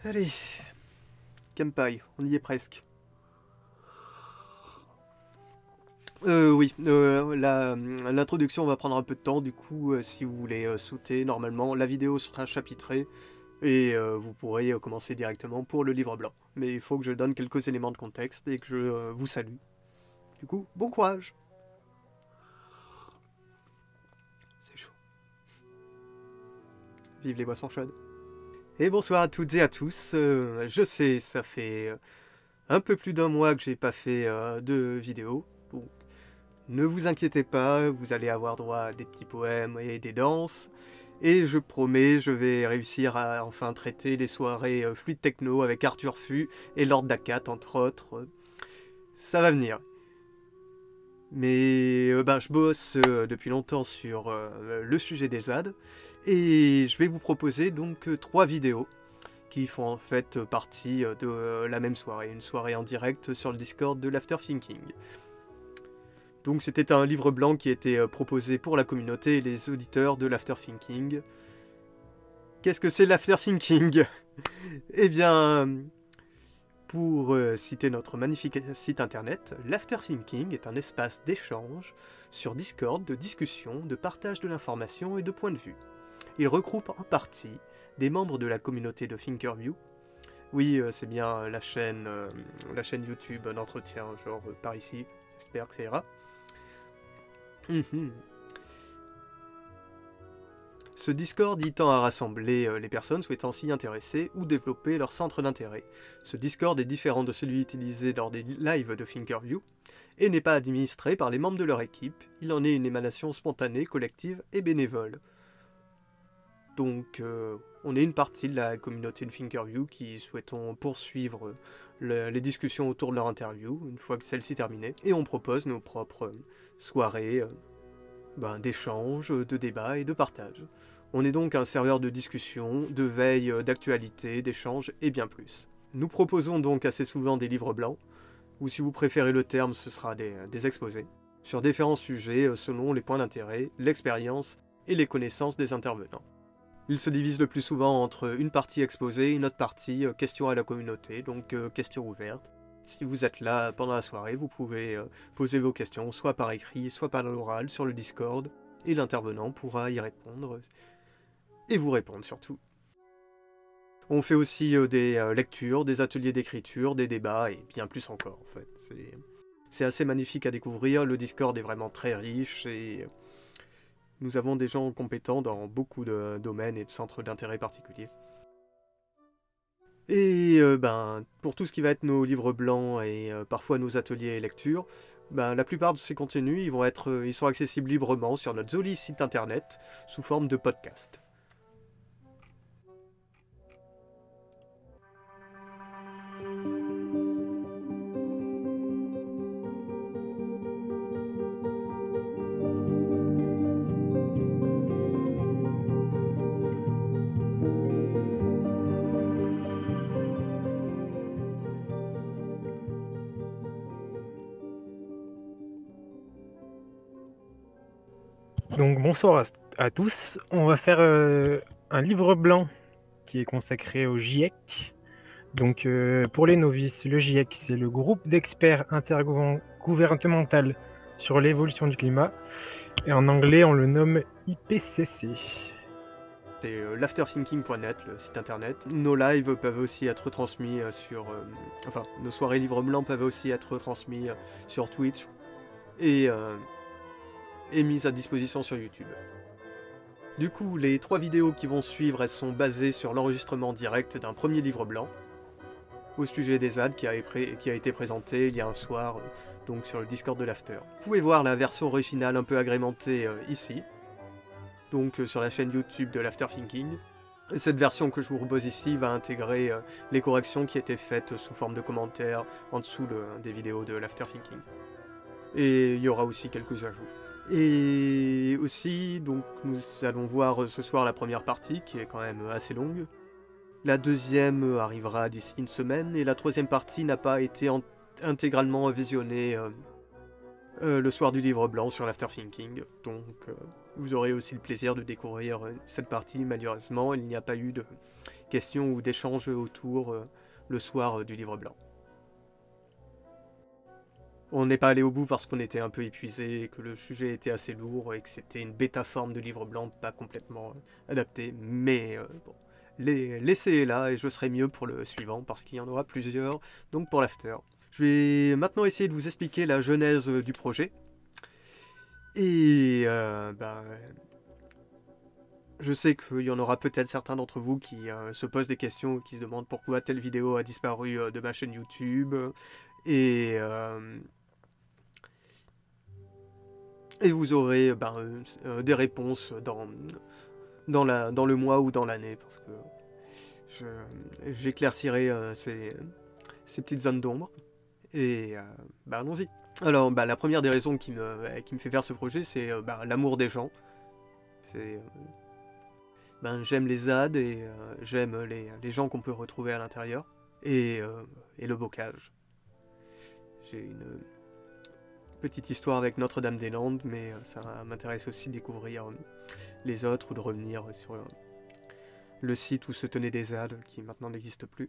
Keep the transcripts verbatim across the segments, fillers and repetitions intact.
Allez, Kampai, on y est presque. Euh, oui, euh, la- l'introduction va prendre un peu de temps, du coup, euh, si vous voulez euh, sauter, normalement, la vidéo sera chapitrée et euh, vous pourrez euh, commencer directement pour le livre blanc. Mais il faut que je donne quelques éléments de contexte et que je euh, vous salue. Du coup, bon courage. C'est chaud. Vive les boissons chaudes. Et bonsoir à toutes et à tous. Euh, je sais, ça fait euh, un peu plus d'un mois que j'ai pas fait euh, de vidéo. Donc, ne vous inquiétez pas, vous allez avoir droit à des petits poèmes et des danses. Et je promets, je vais réussir à enfin traiter les soirées euh, fluide techno avec Arthur Fu et Lord Dakat, entre autres. Ça va venir. Mais euh, ben, je bosse euh, depuis longtemps sur euh, le sujet des Z A D. Et je vais vous proposer donc euh, trois vidéos qui font en fait partie euh, de euh, la même soirée. Une soirée en direct sur le Discord de l'Afterthinking. Donc c'était un livre blanc qui était euh, proposé pour la communauté et les auditeurs de l'Afterthinking. Qu'est-ce que c'est l'Afterthinking? Eh bien, pour euh, citer notre magnifique site internet, l'Afterthinking est un espace d'échange sur Discord, de discussion, de partage de l'information et de points de vue. Il regroupe en partie des membres de la communauté de Thinkerview. Oui, euh, c'est bien la chaîne, euh, la chaîne YouTube d'entretien, genre euh, par ici, j'espère que ça ira. Mmh. Ce Discord y tend à rassembler euh, les personnes souhaitant s'y intéresser ou développer leur centre d'intérêt. Ce Discord est différent de celui utilisé lors des lives de Thinkerview et n'est pas administré par les membres de leur équipe, il en est une émanation spontanée, collective et bénévole. Donc euh, on est une partie de la communauté de Thinkerview qui souhaitons poursuivre le, les discussions autour de leur interview une fois que celle-ci terminée, et on propose nos propres soirées euh, ben, d'échange, de débat et de partage. On est donc un serveur de discussion, de veille, d'actualité, d'échange et bien plus. Nous proposons donc assez souvent des livres blancs, ou si vous préférez le terme, ce sera des, des exposés, sur différents sujets selon les points d'intérêt, l'expérience et les connaissances des intervenants. Ils se divisent le plus souvent entre une partie exposée et une autre partie questions à la communauté, donc euh, questions ouvertes. Si vous êtes là pendant la soirée, vous pouvez euh, poser vos questions soit par écrit, soit par l'oral sur le Discord, et l'intervenant pourra y répondre, et vous répondre surtout. On fait aussi euh, des euh, lectures, des ateliers d'écriture, des débats, et bien plus encore en fait. C'est assez magnifique à découvrir, le Discord est vraiment très riche, et nous avons des gens compétents dans beaucoup de domaines et de centres d'intérêt particuliers. Et euh, ben, pour tout ce qui va être nos livres blancs et euh, parfois nos ateliers et lectures, ben, la plupart de ces contenus ils vont être, euh, ils sont accessibles librement sur notre joli site internet sous forme de podcast. Donc bonsoir à, à tous, on va faire euh, un livre blanc qui est consacré au GIEC. Donc euh, pour les novices, le GIEC c'est le groupe d'experts intergouvernemental sur l'évolution du climat, et en anglais on le nomme I P C C. C'est euh, l'afterthinking point net, le site internet. Nos lives peuvent aussi être transmis euh, sur... Euh, enfin, nos soirées livres blancs peuvent aussi être transmis euh, sur Twitch et, euh, et mises à disposition sur YouTube. Du coup, les trois vidéos qui vont suivre, elles sont basées sur l'enregistrement direct d'un premier livre blanc, au sujet des Z A D qui a, qui a été présenté il y a un soir, euh, donc sur le Discord de l'After. Vous pouvez voir la version originale un peu agrémentée euh, ici, donc euh, sur la chaîne YouTube de l'Afterthinking. Cette version que je vous propose ici va intégrer euh, les corrections qui étaient faites sous forme de commentaires en dessous le, des vidéos de l'Afterthinking. Et il y aura aussi quelques ajouts. Et aussi, donc, nous allons voir ce soir la première partie, qui est quand même assez longue. La deuxième arrivera d'ici une semaine, et la troisième partie n'a pas été intégralement visionnée euh, euh, le soir du livre blanc sur l'Afterthinking. Donc euh, vous aurez aussi le plaisir de découvrir euh, cette partie. Malheureusement, il n'y a pas eu de questions ou d'échanges autour euh, le soir euh, du livre blanc. On n'est pas allé au bout parce qu'on était un peu épuisé, que le sujet était assez lourd et que c'était une bêta forme de livre blanc pas complètement euh, adaptée. Mais euh, bon, les, laissez-les là et je serai mieux pour le suivant parce qu'il y en aura plusieurs, donc pour l'after. Je vais maintenant essayer de vous expliquer la genèse du projet. Et euh, bah, je sais qu'il y en aura peut-être certains d'entre vous qui euh, se posent des questions, qui se demandent pourquoi telle vidéo a disparu euh, de ma chaîne YouTube. Et, euh, et vous aurez ben, euh, des réponses dans, dans, la, dans le mois ou dans l'année, parce que j'éclaircirai euh, ces, ces petites zones d'ombre. Et euh, bah allons-y. Alors bah, la première des raisons qui me, qui me fait faire ce projet, c'est euh, bah, l'amour des gens. C'est, euh, ben, j'aime les Z A D et euh, j'aime les, les gens qu'on peut retrouver à l'intérieur. Et, euh, et le bocage. J'ai une petite histoire avec Notre-Dame-des-Landes, mais euh, ça m'intéresse aussi de découvrir euh, les autres ou de revenir sur euh, le site où se tenaient des Z A D qui maintenant n'existe plus.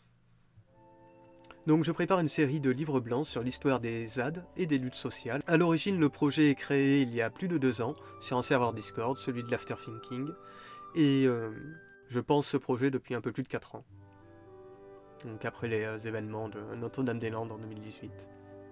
Donc je prépare une série de livres blancs sur l'histoire des Z A D et des luttes sociales. A l'origine, le projet est créé il y a plus de deux ans sur un serveur Discord, celui de l'Afterthinking, et euh, je pense ce projet depuis un peu plus de quatre ans. Donc après les euh, événements de Notre-Dame-des-Landes en deux mille dix-huit.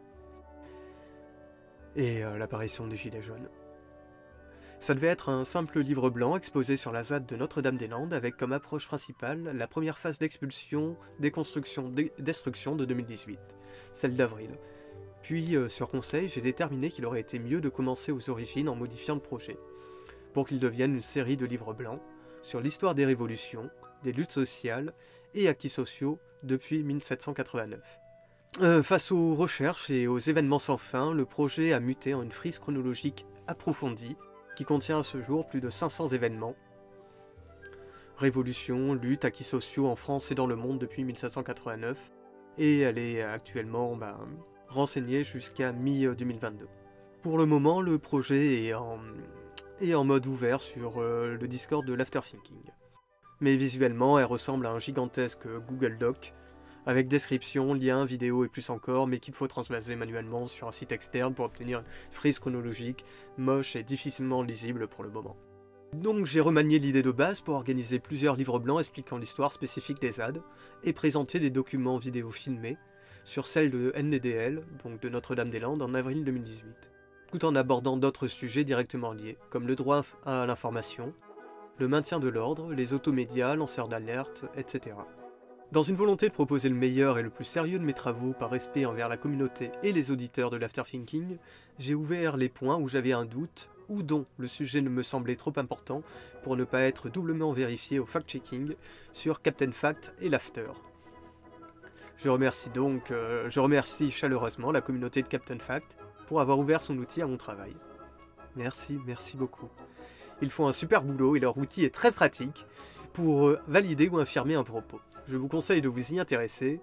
Et euh, l'apparition des Gilets jaunes. Ça devait être un simple livre blanc exposé sur la Z A D de Notre-Dame-des-Landes avec comme approche principale la première phase d'expulsion, déconstruction, dé destruction de deux mille dix-huit, celle d'avril. Puis, euh, sur conseil, j'ai déterminé qu'il aurait été mieux de commencer aux origines en modifiant le projet, pour qu'il devienne une série de livres blancs sur l'histoire des révolutions, des luttes sociales et acquis sociaux depuis mille sept cent quatre-vingt-neuf. Euh, face aux recherches et aux événements sans fin, le projet a muté en une frise chronologique approfondie qui contient à ce jour plus de cinq cents événements. Révolution, lutte, acquis sociaux en France et dans le monde depuis mille sept cent quatre-vingt-neuf, et elle est actuellement ben, renseignée jusqu'à mi deux mille vingt-deux. Pour le moment, le projet est en, est en mode ouvert sur euh, le Discord de l'Afterthinking. Mais visuellement, elle ressemble à un gigantesque Google Doc, avec description, liens, vidéos et plus encore, mais qu'il faut transvaser manuellement sur un site externe pour obtenir une frise chronologique, moche et difficilement lisible pour le moment. Donc j'ai remanié l'idée de base pour organiser plusieurs livres blancs expliquant l'histoire spécifique des Z A D, et présenter des documents vidéo filmés sur celle de N D D L, donc de Notre-Dame-des-Landes, en avril deux mille dix-huit, tout en abordant d'autres sujets directement liés, comme le droit à l'information, le maintien de l'ordre, les automédias, lanceurs d'alerte, et cetera. Dans une volonté de proposer le meilleur et le plus sérieux de mes travaux par respect envers la communauté et les auditeurs de l'Afterthinking, j'ai ouvert les points où j'avais un doute ou dont le sujet ne me semblait trop important pour ne pas être doublement vérifié au fact-checking sur Captain Fact et l'After. Je remercie donc, euh, je remercie chaleureusement la communauté de Captain Fact pour avoir ouvert son outil à mon travail. Merci, merci beaucoup. Ils font un super boulot et leur outil est très pratique pour euh, valider ou infirmer un propos. Je vous conseille de vous y intéresser.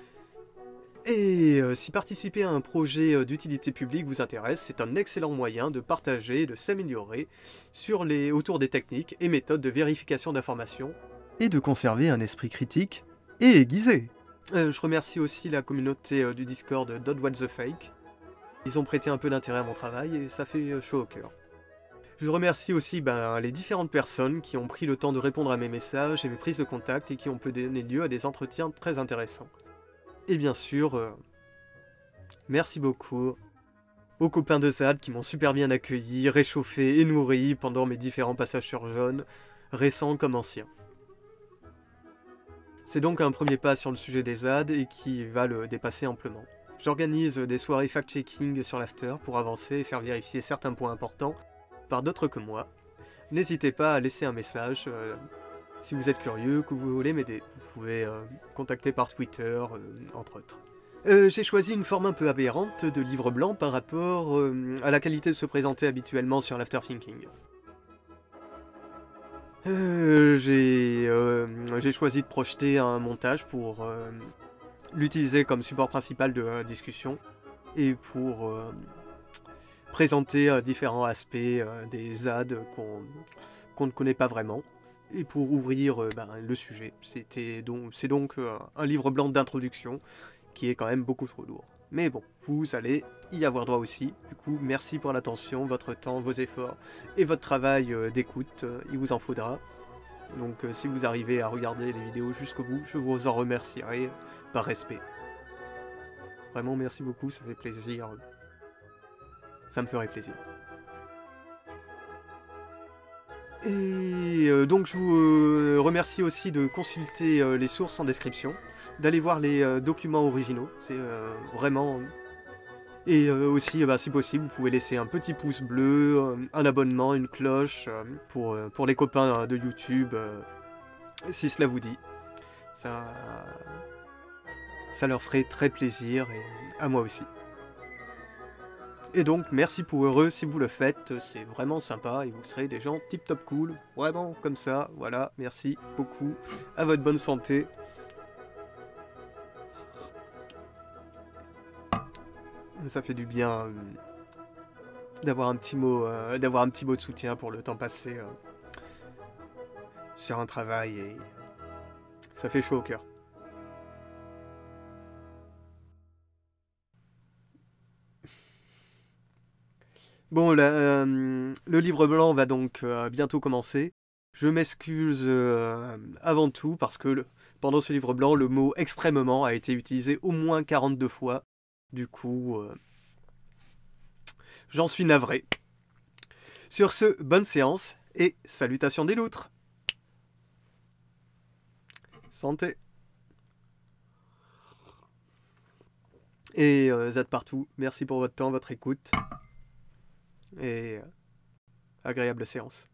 Et euh, si participer à un projet euh, d'utilité publique vous intéresse, c'est un excellent moyen de partager et de s'améliorer sur les, autour des techniques et méthodes de vérification d'informations, et de conserver un esprit critique et aiguisé. Euh, je remercie aussi la communauté euh, du Discord Dot What the Fake. Ils ont prêté un peu d'intérêt à mon travail et ça fait euh, chaud au cœur. Je remercie aussi ben, les différentes personnes qui ont pris le temps de répondre à mes messages et mes prises de contact et qui ont pu donner lieu à des entretiens très intéressants. Et bien sûr, euh, merci beaucoup aux copains de Z A D qui m'ont super bien accueilli, réchauffé et nourri pendant mes différents passages sur Jaune, récents comme anciens. C'est donc un premier pas sur le sujet des Z A D et qui va le dépasser amplement. J'organise des soirées fact-checking sur l'after pour avancer et faire vérifier certains points importants par d'autres que moi. N'hésitez pas à laisser un message euh, si vous êtes curieux, que vous voulez m'aider. Vous pouvez euh, contacter par Twitter, euh, entre autres. Euh, J'ai choisi une forme un peu aberrante de livre blanc par rapport euh, à la qualité de se présenter habituellement sur l'Afterthinking. Euh, J'ai euh, j'ai choisi de projeter un montage pour euh, l'utiliser comme support principal de euh, discussion et pour... Euh, présenter euh, différents aspects euh, des Z A D qu'on qu'on ne connaît pas vraiment, et pour ouvrir euh, ben, le sujet. C'était donc, c'est donc euh, un livre blanc d'introduction qui est quand même beaucoup trop lourd. Mais bon, vous allez y avoir droit aussi. Du coup, merci pour l'attention, votre temps, vos efforts et votre travail euh, d'écoute. Euh, il vous en faudra. Donc euh, si vous arrivez à regarder les vidéos jusqu'au bout, je vous en remercierai par respect. Vraiment, merci beaucoup, ça fait plaisir. Ça me ferait plaisir. Et euh, donc je vous euh, remercie aussi de consulter euh, les sources en description, d'aller voir les euh, documents originaux, c'est euh, vraiment... Et euh, aussi, bah, si possible, vous pouvez laisser un petit pouce bleu, euh, un abonnement, une cloche, euh, pour, euh, pour les copains euh, de YouTube, euh, si cela vous dit. Ça, ça leur ferait très plaisir, et à moi aussi. Et donc, merci pour eux si vous le faites, c'est vraiment sympa et vous serez des gens tip top cool, vraiment comme ça, voilà, merci beaucoup, à votre bonne santé. Ça fait du bien euh, d'avoir un petit mot, euh, d'avoir un petit mot de soutien pour le temps passé euh, sur un travail et ça fait chaud au cœur. Bon, la, euh, le livre blanc va donc euh, bientôt commencer. Je m'excuse euh, avant tout parce que le, pendant ce livre blanc, le mot extrêmement a été utilisé au moins quarante-deux fois. Du coup, euh, j'en suis navré. Sur ce, bonne séance et salutations des loutres. Santé. Et euh, Z partout, merci pour votre temps, votre écoute. Et euh, agréable séance.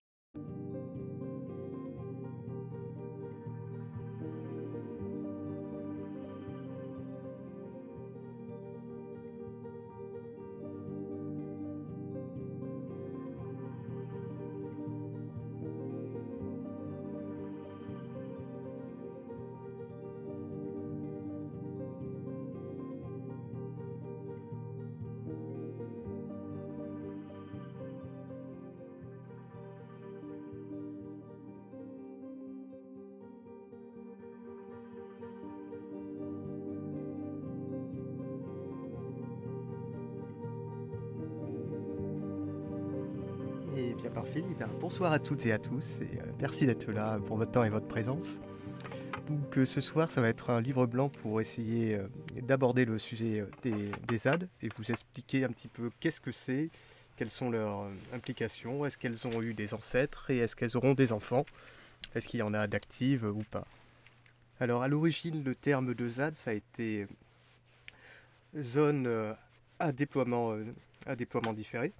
Et bien parfait, bien, bonsoir à toutes et à tous, et euh, merci d'être là pour votre temps et votre présence. Donc euh, ce soir, ça va être un livre blanc pour essayer euh, d'aborder le sujet euh, des, des Z A D et vous expliquer un petit peu qu'est-ce que c'est, quelles sont leurs euh, implications, est-ce qu'elles ont eu des ancêtres et est-ce qu'elles auront des enfants, est-ce qu'il y en a d'actives ou pas. Alors à l'origine, le terme de Z A D, ça a été zone euh, à déploiement, euh, à déploiement différé.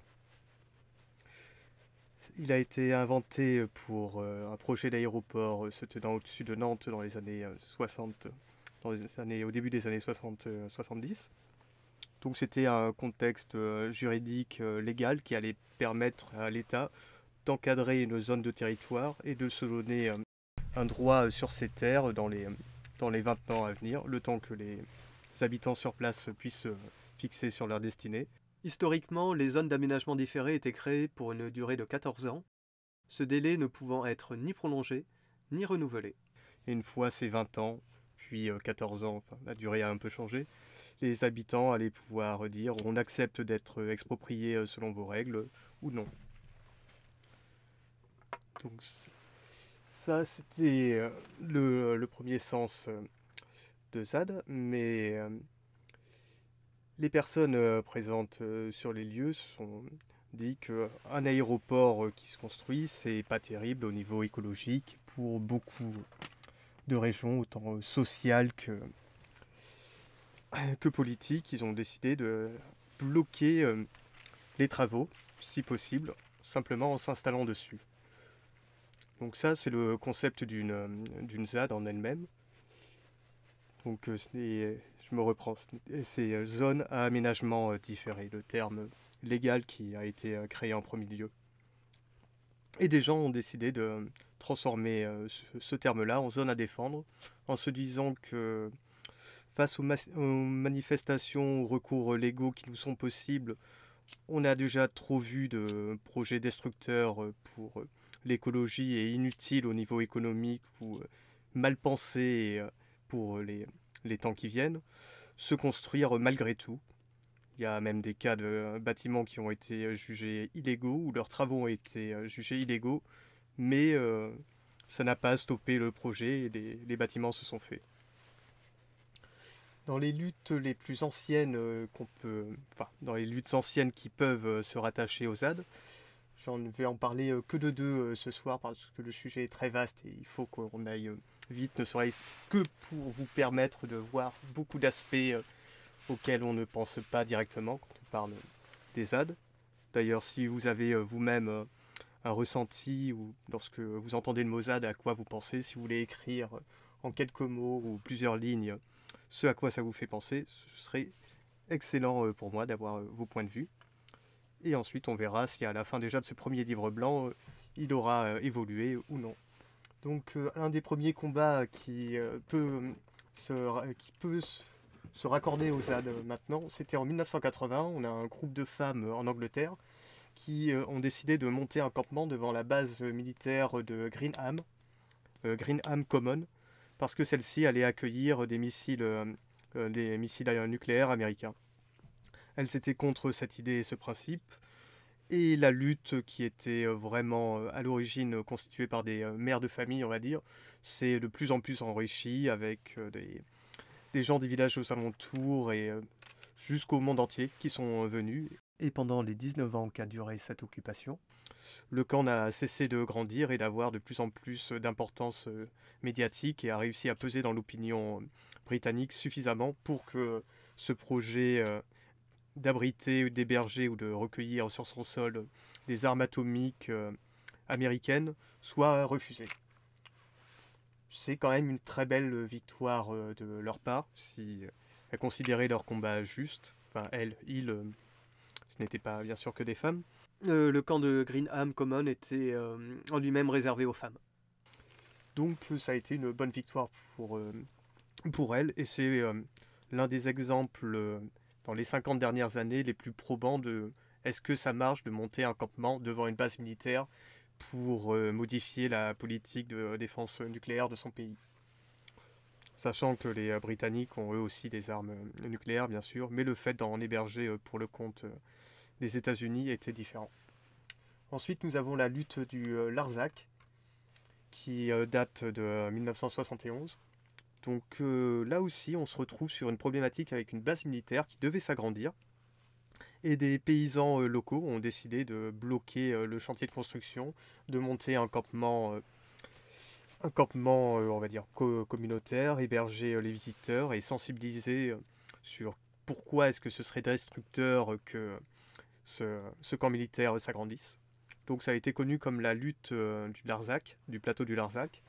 Il a été inventé pour euh, un projet d'aéroport euh, se tenant au-dessus de Nantes dans les années euh, soixante, dans les années, au début des années soixante soixante-dix. Donc c'était un contexte euh, juridique euh, légal qui allait permettre à l'État d'encadrer une zone de territoire et de se donner euh, un droit sur ces terres dans les, dans les vingt ans à venir, le temps que les habitants sur place puissent se fixer sur leur destinée. Historiquement, les zones d'aménagement différé étaient créées pour une durée de quatorze ans, ce délai ne pouvant être ni prolongé, ni renouvelé. Et une fois ces vingt ans, puis quatorze ans, enfin, la durée a un peu changé, les habitants allaient pouvoir dire on accepte d'être exproprié selon vos règles ou non. Donc ça c'était le, le premier sens de Z A D, mais les personnes euh, présentes euh, sur les lieux se sont dit qu'un aéroport euh, qui se construit, c'est pas terrible au niveau écologique pour beaucoup de régions, autant euh, sociales que, que politiques. Ils ont décidé de bloquer euh, les travaux, si possible, simplement en s'installant dessus. Donc ça, c'est le concept d'une d'une Z A D en elle-même. Donc euh, c'est... Je me reprends, c'est zone à aménagement différé, le terme légal qui a été créé en premier lieu. Et des gens ont décidé de transformer ce, ce terme-là en zone à défendre, en se disant que face aux, aux manifestations, aux recours légaux qui nous sont possibles, On a déjà trop vu de projets destructeurs pour l'écologie et inutiles au niveau économique ou mal pensés pour les, les temps qui viennent, se construire malgré tout. Il y a même des cas de bâtiments qui ont été jugés illégaux ou leurs travaux ont été jugés illégaux, mais euh, ça n'a pas stoppé le projet et les, les bâtiments se sont faits. Dans les luttes les plus anciennes euh, qu'on peut, enfin, dans les luttes anciennes qui peuvent euh, se rattacher aux Z A D, j'en vais en parler euh, que de deux euh, ce soir parce que le sujet est très vaste et il faut qu'on aille euh, vite, ne serait-ce que pour vous permettre de voir beaucoup d'aspects euh, auxquels on ne pense pas directement quand on parle des Z A D. D'ailleurs, si vous avez euh, vous-même euh, un ressenti ou lorsque vous entendez le mot Z A D, à quoi vous pensez, si vous voulez écrire euh, en quelques mots ou plusieurs lignes ce à quoi ça vous fait penser, ce serait excellent pour moi d'avoir vos points de vue. Et ensuite, on verra si à la fin déjà de ce premier livre blanc, il aura évolué ou non. Donc, un des premiers combats qui peut se, qui peut se raccorder aux Z A D maintenant, c'était en mille neuf cent quatre-vingts. On a un groupe de femmes en Angleterre qui ont décidé de monter un campement devant la base militaire de Greenham, Greenham Common, parce que celle-ci allait accueillir des missiles, euh, des missiles nucléaires américains. Elles étaient contre cette idée et ce principe, et la lutte qui était vraiment à l'origine constituée par des mères de famille, on va dire, s'est de plus en plus enrichie avec des, des gens des villages aux alentours et jusqu'au monde entier qui sont venus. Et pendant les dix-neuf ans qu'a duré cette occupation, le camp n'a cessé de grandir et d'avoir de plus en plus d'importance médiatique et a réussi à peser dans l'opinion britannique suffisamment pour que ce projet d'abriter, d'héberger ou de recueillir sur son sol des armes atomiques américaines soit refusé. C'est quand même une très belle victoire de leur part, si elles considéraient leur combat juste. Enfin, elles, ils, ce n'était pas bien sûr que des femmes. Euh, le camp de Greenham Common était euh, en lui-même réservé aux femmes. Donc ça a été une bonne victoire pour, euh, pour elle, et c'est euh, l'un des exemples euh, dans les cinquante dernières années les plus probants de est-ce que ça marche de monter un campement devant une base militaire pour euh, modifier la politique de défense nucléaire de son pays. Sachant que les euh, Britanniques ont eux aussi des armes euh, nucléaires bien sûr, mais le fait d'en héberger euh, pour le compte euh, des États-Unis était différent. Ensuite, nous avons la lutte du euh, Larzac, qui euh, date de euh, mille neuf cent soixante et onze. Donc euh, là aussi, on se retrouve sur une problématique avec une base militaire qui devait s'agrandir. Et des paysans euh, locaux ont décidé de bloquer euh, le chantier de construction, de monter un campement, euh, un campement euh, on va dire, co communautaire, héberger euh, les visiteurs et sensibiliser euh, sur pourquoi est-ce que ce serait destructeur que ce, ce camp militaire s'agrandisse. Donc ça a été connu comme la lutte euh, du Larzac, du plateau du Larzac.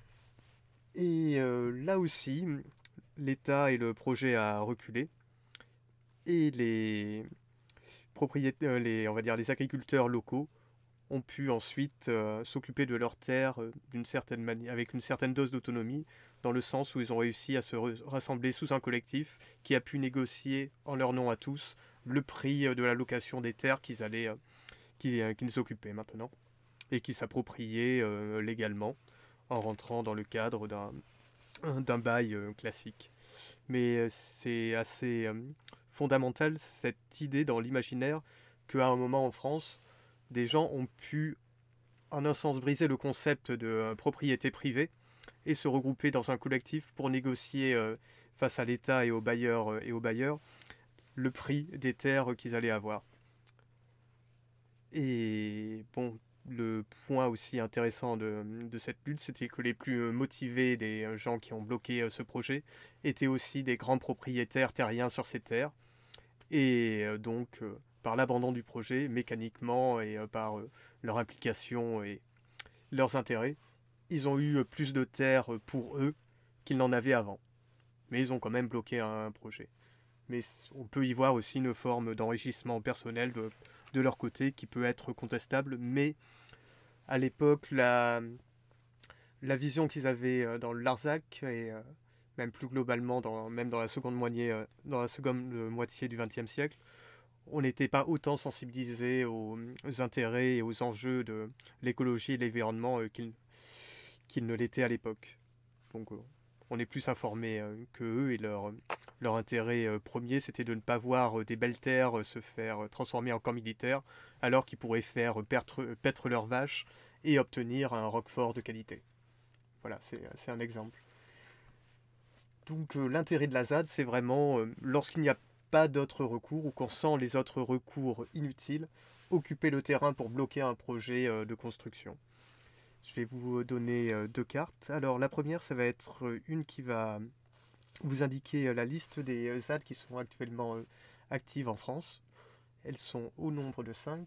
Et euh, là aussi, l'État et le projet a reculé. Et les propriétaires, les, on va dire les agriculteurs locaux ont pu ensuite euh, s'occuper de leurs terres euh, d'une certaine manière, avec une certaine dose d'autonomie, dans le sens où ils ont réussi à se rassembler sous un collectif qui a pu négocier en leur nom à tous le prix de la location des terres qu'ils allaient, euh, qu'ils, qu'ils occupaient maintenant et qui s'appropriaient euh, légalement en rentrant dans le cadre d'un, d'un bail euh, classique. Mais euh, c'est assez euh, fondamental cette idée dans l'imaginaire qu'à un moment en France, des gens ont pu, en un sens, briser le concept de euh, propriété privée et se regrouper dans un collectif pour négocier euh, face à l'État et aux bailleurs, euh, et aux bailleurs le prix des terres qu'ils allaient avoir. Et bon, le point aussi intéressant de, de cette lutte, c'était que les plus motivés des gens qui ont bloqué ce projet étaient aussi des grands propriétaires terriens sur ces terres. Et donc, par l'abandon du projet, mécaniquement, et par leur implication et leurs intérêts, ils ont eu plus de terres pour eux qu'ils n'en avaient avant. Mais ils ont quand même bloqué un projet. Mais on peut y voir aussi une forme d'enrichissement personnel de, de leur côté qui peut être contestable, mais à l'époque, la, la vision qu'ils avaient dans le Larzac, et même plus globalement, dans, même dans la seconde moitié, dans la seconde moitié du vingtième siècle, on n'était pas autant sensibilisé aux, aux intérêts et aux enjeux de l'écologie et de l'environnement euh, qu'il qu'il ne l'était à l'époque. Donc euh, on est plus informé euh, que eux et leur, leur intérêt euh, premier c'était de ne pas voir euh, des belles terres euh, se faire euh, transformer en camps militaires alors qu'ils pourraient faire euh, perdre, paître leurs vaches et obtenir un roquefort de qualité. Voilà, c'est c'est un exemple. Donc euh, l'intérêt de la Z A D c'est vraiment euh, lorsqu'il n'y a pas d'autres recours ou qu'on sent les autres recours inutiles, occuper le terrain pour bloquer un projet euh, de construction. Je vais vous donner euh, deux cartes. Alors la première, ça va être euh, une qui va vous indiquer euh, la liste des euh, Z A D qui sont actuellement euh, actives en France. Elles sont au nombre de cinq.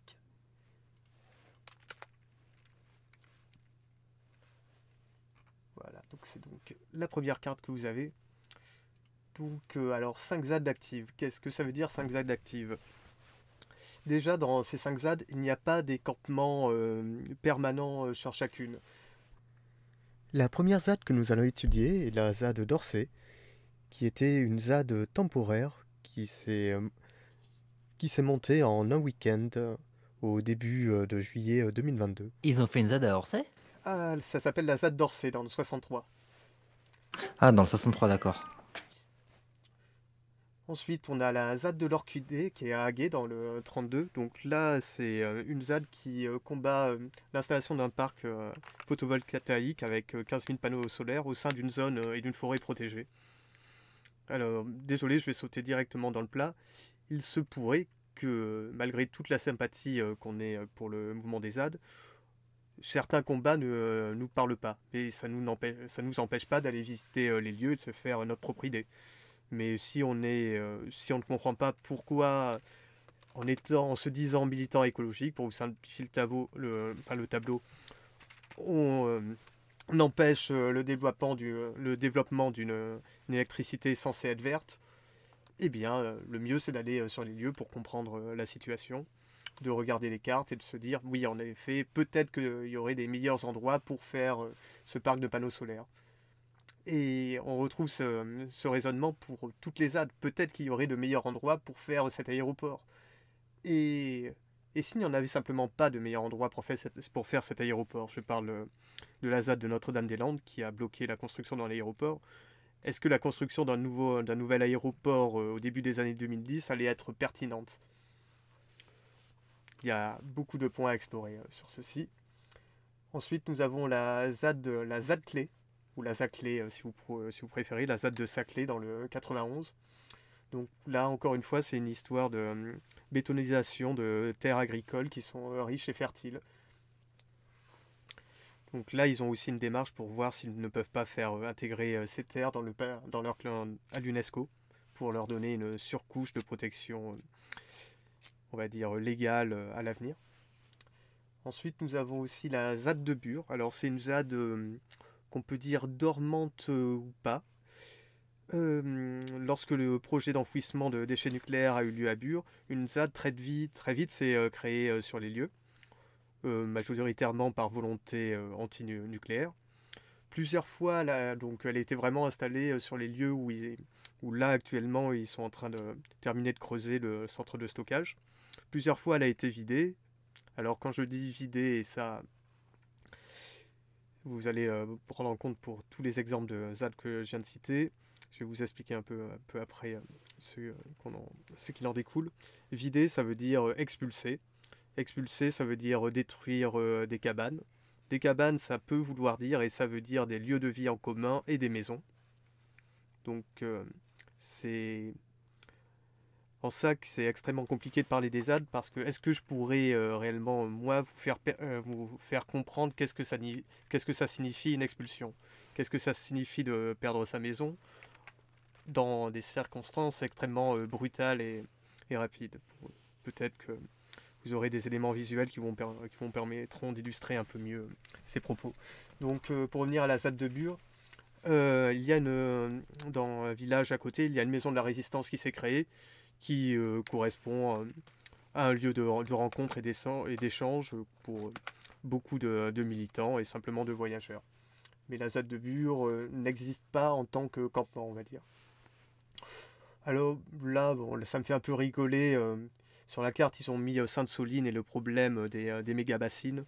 Voilà, donc c'est donc la première carte que vous avez. Donc, euh, alors cinq Z A D actives. Qu'est-ce que ça veut dire cinq Z A D actives? Déjà, dans ces cinq Z A D, il n'y a pas des campements euh, permanents euh, sur chacune. La première Z A D que nous allons étudier est la Z A D d'Orsay, qui était une Z A D temporaire qui s'est euh, qui s'est montée en un week-end euh, au début euh, de juillet euh, deux mille vingt-deux. Ils ont fait une Z A D à Orsay? Ah, ça s'appelle la Z A D d'Orsay dans le soixante-trois. Ah, dans le soixante-trois, d'accord. Ensuite, on a la Z A D de l'Orchidée qui est à Haguet dans le trente-deux. Donc là, c'est euh, une Z A D qui euh, combat euh, l'installation d'un parc euh, photovoltaïque avec euh, quinze mille panneaux solaires au sein d'une zone euh, et d'une forêt protégée. Alors, désolé, je vais sauter directement dans le plat. Il se pourrait que, malgré toute la sympathie euh, qu'on ait euh, pour le mouvement des Z A D, certains combats ne euh, nous parlent pas. Et ça nous empêche, ça nous empêche pas d'aller visiter euh, les lieux et de se faire euh, notre propre idée. Mais si on est, euh, si on ne comprend pas pourquoi, en étant, en se disant militant écologique, pour vous simplifier le tableau, le, enfin le tableau, on, euh, on empêche euh, le développement du, le développement d'une une électricité censée être verte, eh bien, euh, le mieux c'est d'aller euh, sur les lieux pour comprendre euh, la situation, de regarder les cartes et de se dire, oui, en effet, peut-être qu'il y aurait des meilleurs endroits pour faire euh, ce parc de panneaux solaires. Et on retrouve ce, ce raisonnement pour toutes les Z A D. Peut-être qu'il y aurait de meilleurs endroits pour faire cet aéroport. Et, et s'il n'y en avait simplement pas de meilleur endroit pour faire, cette, pour faire cet aéroport, je parle de la Z A D de Notre-Dame-des-Landes qui a bloqué la construction dans l'aéroport, est-ce que la construction d'un nouveau, d'un nouvel aéroport euh, au début des années deux mille dix allait être pertinente? Il y a beaucoup de points à explorer euh, sur ceci. Ensuite, nous avons la Z A D, la Z A D clé, ou la Saclay si vous, si vous préférez, la Z A D de Saclay dans le quatre-vingt-onze. Donc là, encore une fois, c'est une histoire de euh, bétonisation de terres agricoles qui sont euh, riches et fertiles. Donc là, ils ont aussi une démarche pour voir s'ils ne peuvent pas faire euh, intégrer euh, ces terres dans, le, dans leur clan à l'UNESCO pour leur donner une surcouche de protection, euh, on va dire, légale euh, à l'avenir. Ensuite, nous avons aussi la Z A D de Bure. Alors, c'est une Z A D euh, qu'on peut dire dormante euh, ou pas. Euh, lorsque le projet d'enfouissement de déchets nucléaires a eu lieu à Bure, une Z A D très vite, très vite s'est euh, créée euh, sur les lieux, euh, majoritairement par volonté euh, anti-nucléaire. Plusieurs fois, là, donc, elle était vraiment installée euh, sur les lieux où, ils, où là actuellement ils sont en train de terminer de creuser le centre de stockage. Plusieurs fois, elle a été vidée. Alors quand je dis vidée, et ça, vous allez euh, prendre en compte pour tous les exemples de Z A D que je viens de citer. Je vais vous expliquer un peu, un peu après euh, ce, euh, en, ce qu'il en découle. Vider, ça veut dire euh, expulser. Expulser, ça veut dire euh, détruire euh, des cabanes. Des cabanes, ça peut vouloir dire, et ça veut dire des lieux de vie en commun et des maisons. Donc, euh, c'est en ça que c'est extrêmement compliqué de parler des Z A D, parce que est-ce que je pourrais euh, réellement, moi, vous faire, euh, vous faire comprendre qu'est-ce que ça, qu'est-ce que ça signifie une expulsion? Qu'est-ce que ça signifie de perdre sa maison dans des circonstances extrêmement euh, brutales et, et rapides? Peut-être que vous aurez des éléments visuels qui vous qui vous permettront d'illustrer un peu mieux ces propos. Donc, euh, pour revenir à la Z A D de Bure, euh, il y a une, dans un village à côté, il y a une maison de la résistance qui s'est créée, qui euh, correspond à un lieu de, de rencontre et d'échange pour beaucoup de, de militants et simplement de voyageurs. Mais la Z A D de Bure euh, n'existe pas en tant que campement, on va dire. Alors là, bon, ça me fait un peu rigoler. Euh, Sur la carte, ils ont mis euh, Sainte-Soline et le problème des, euh, des méga-bassines.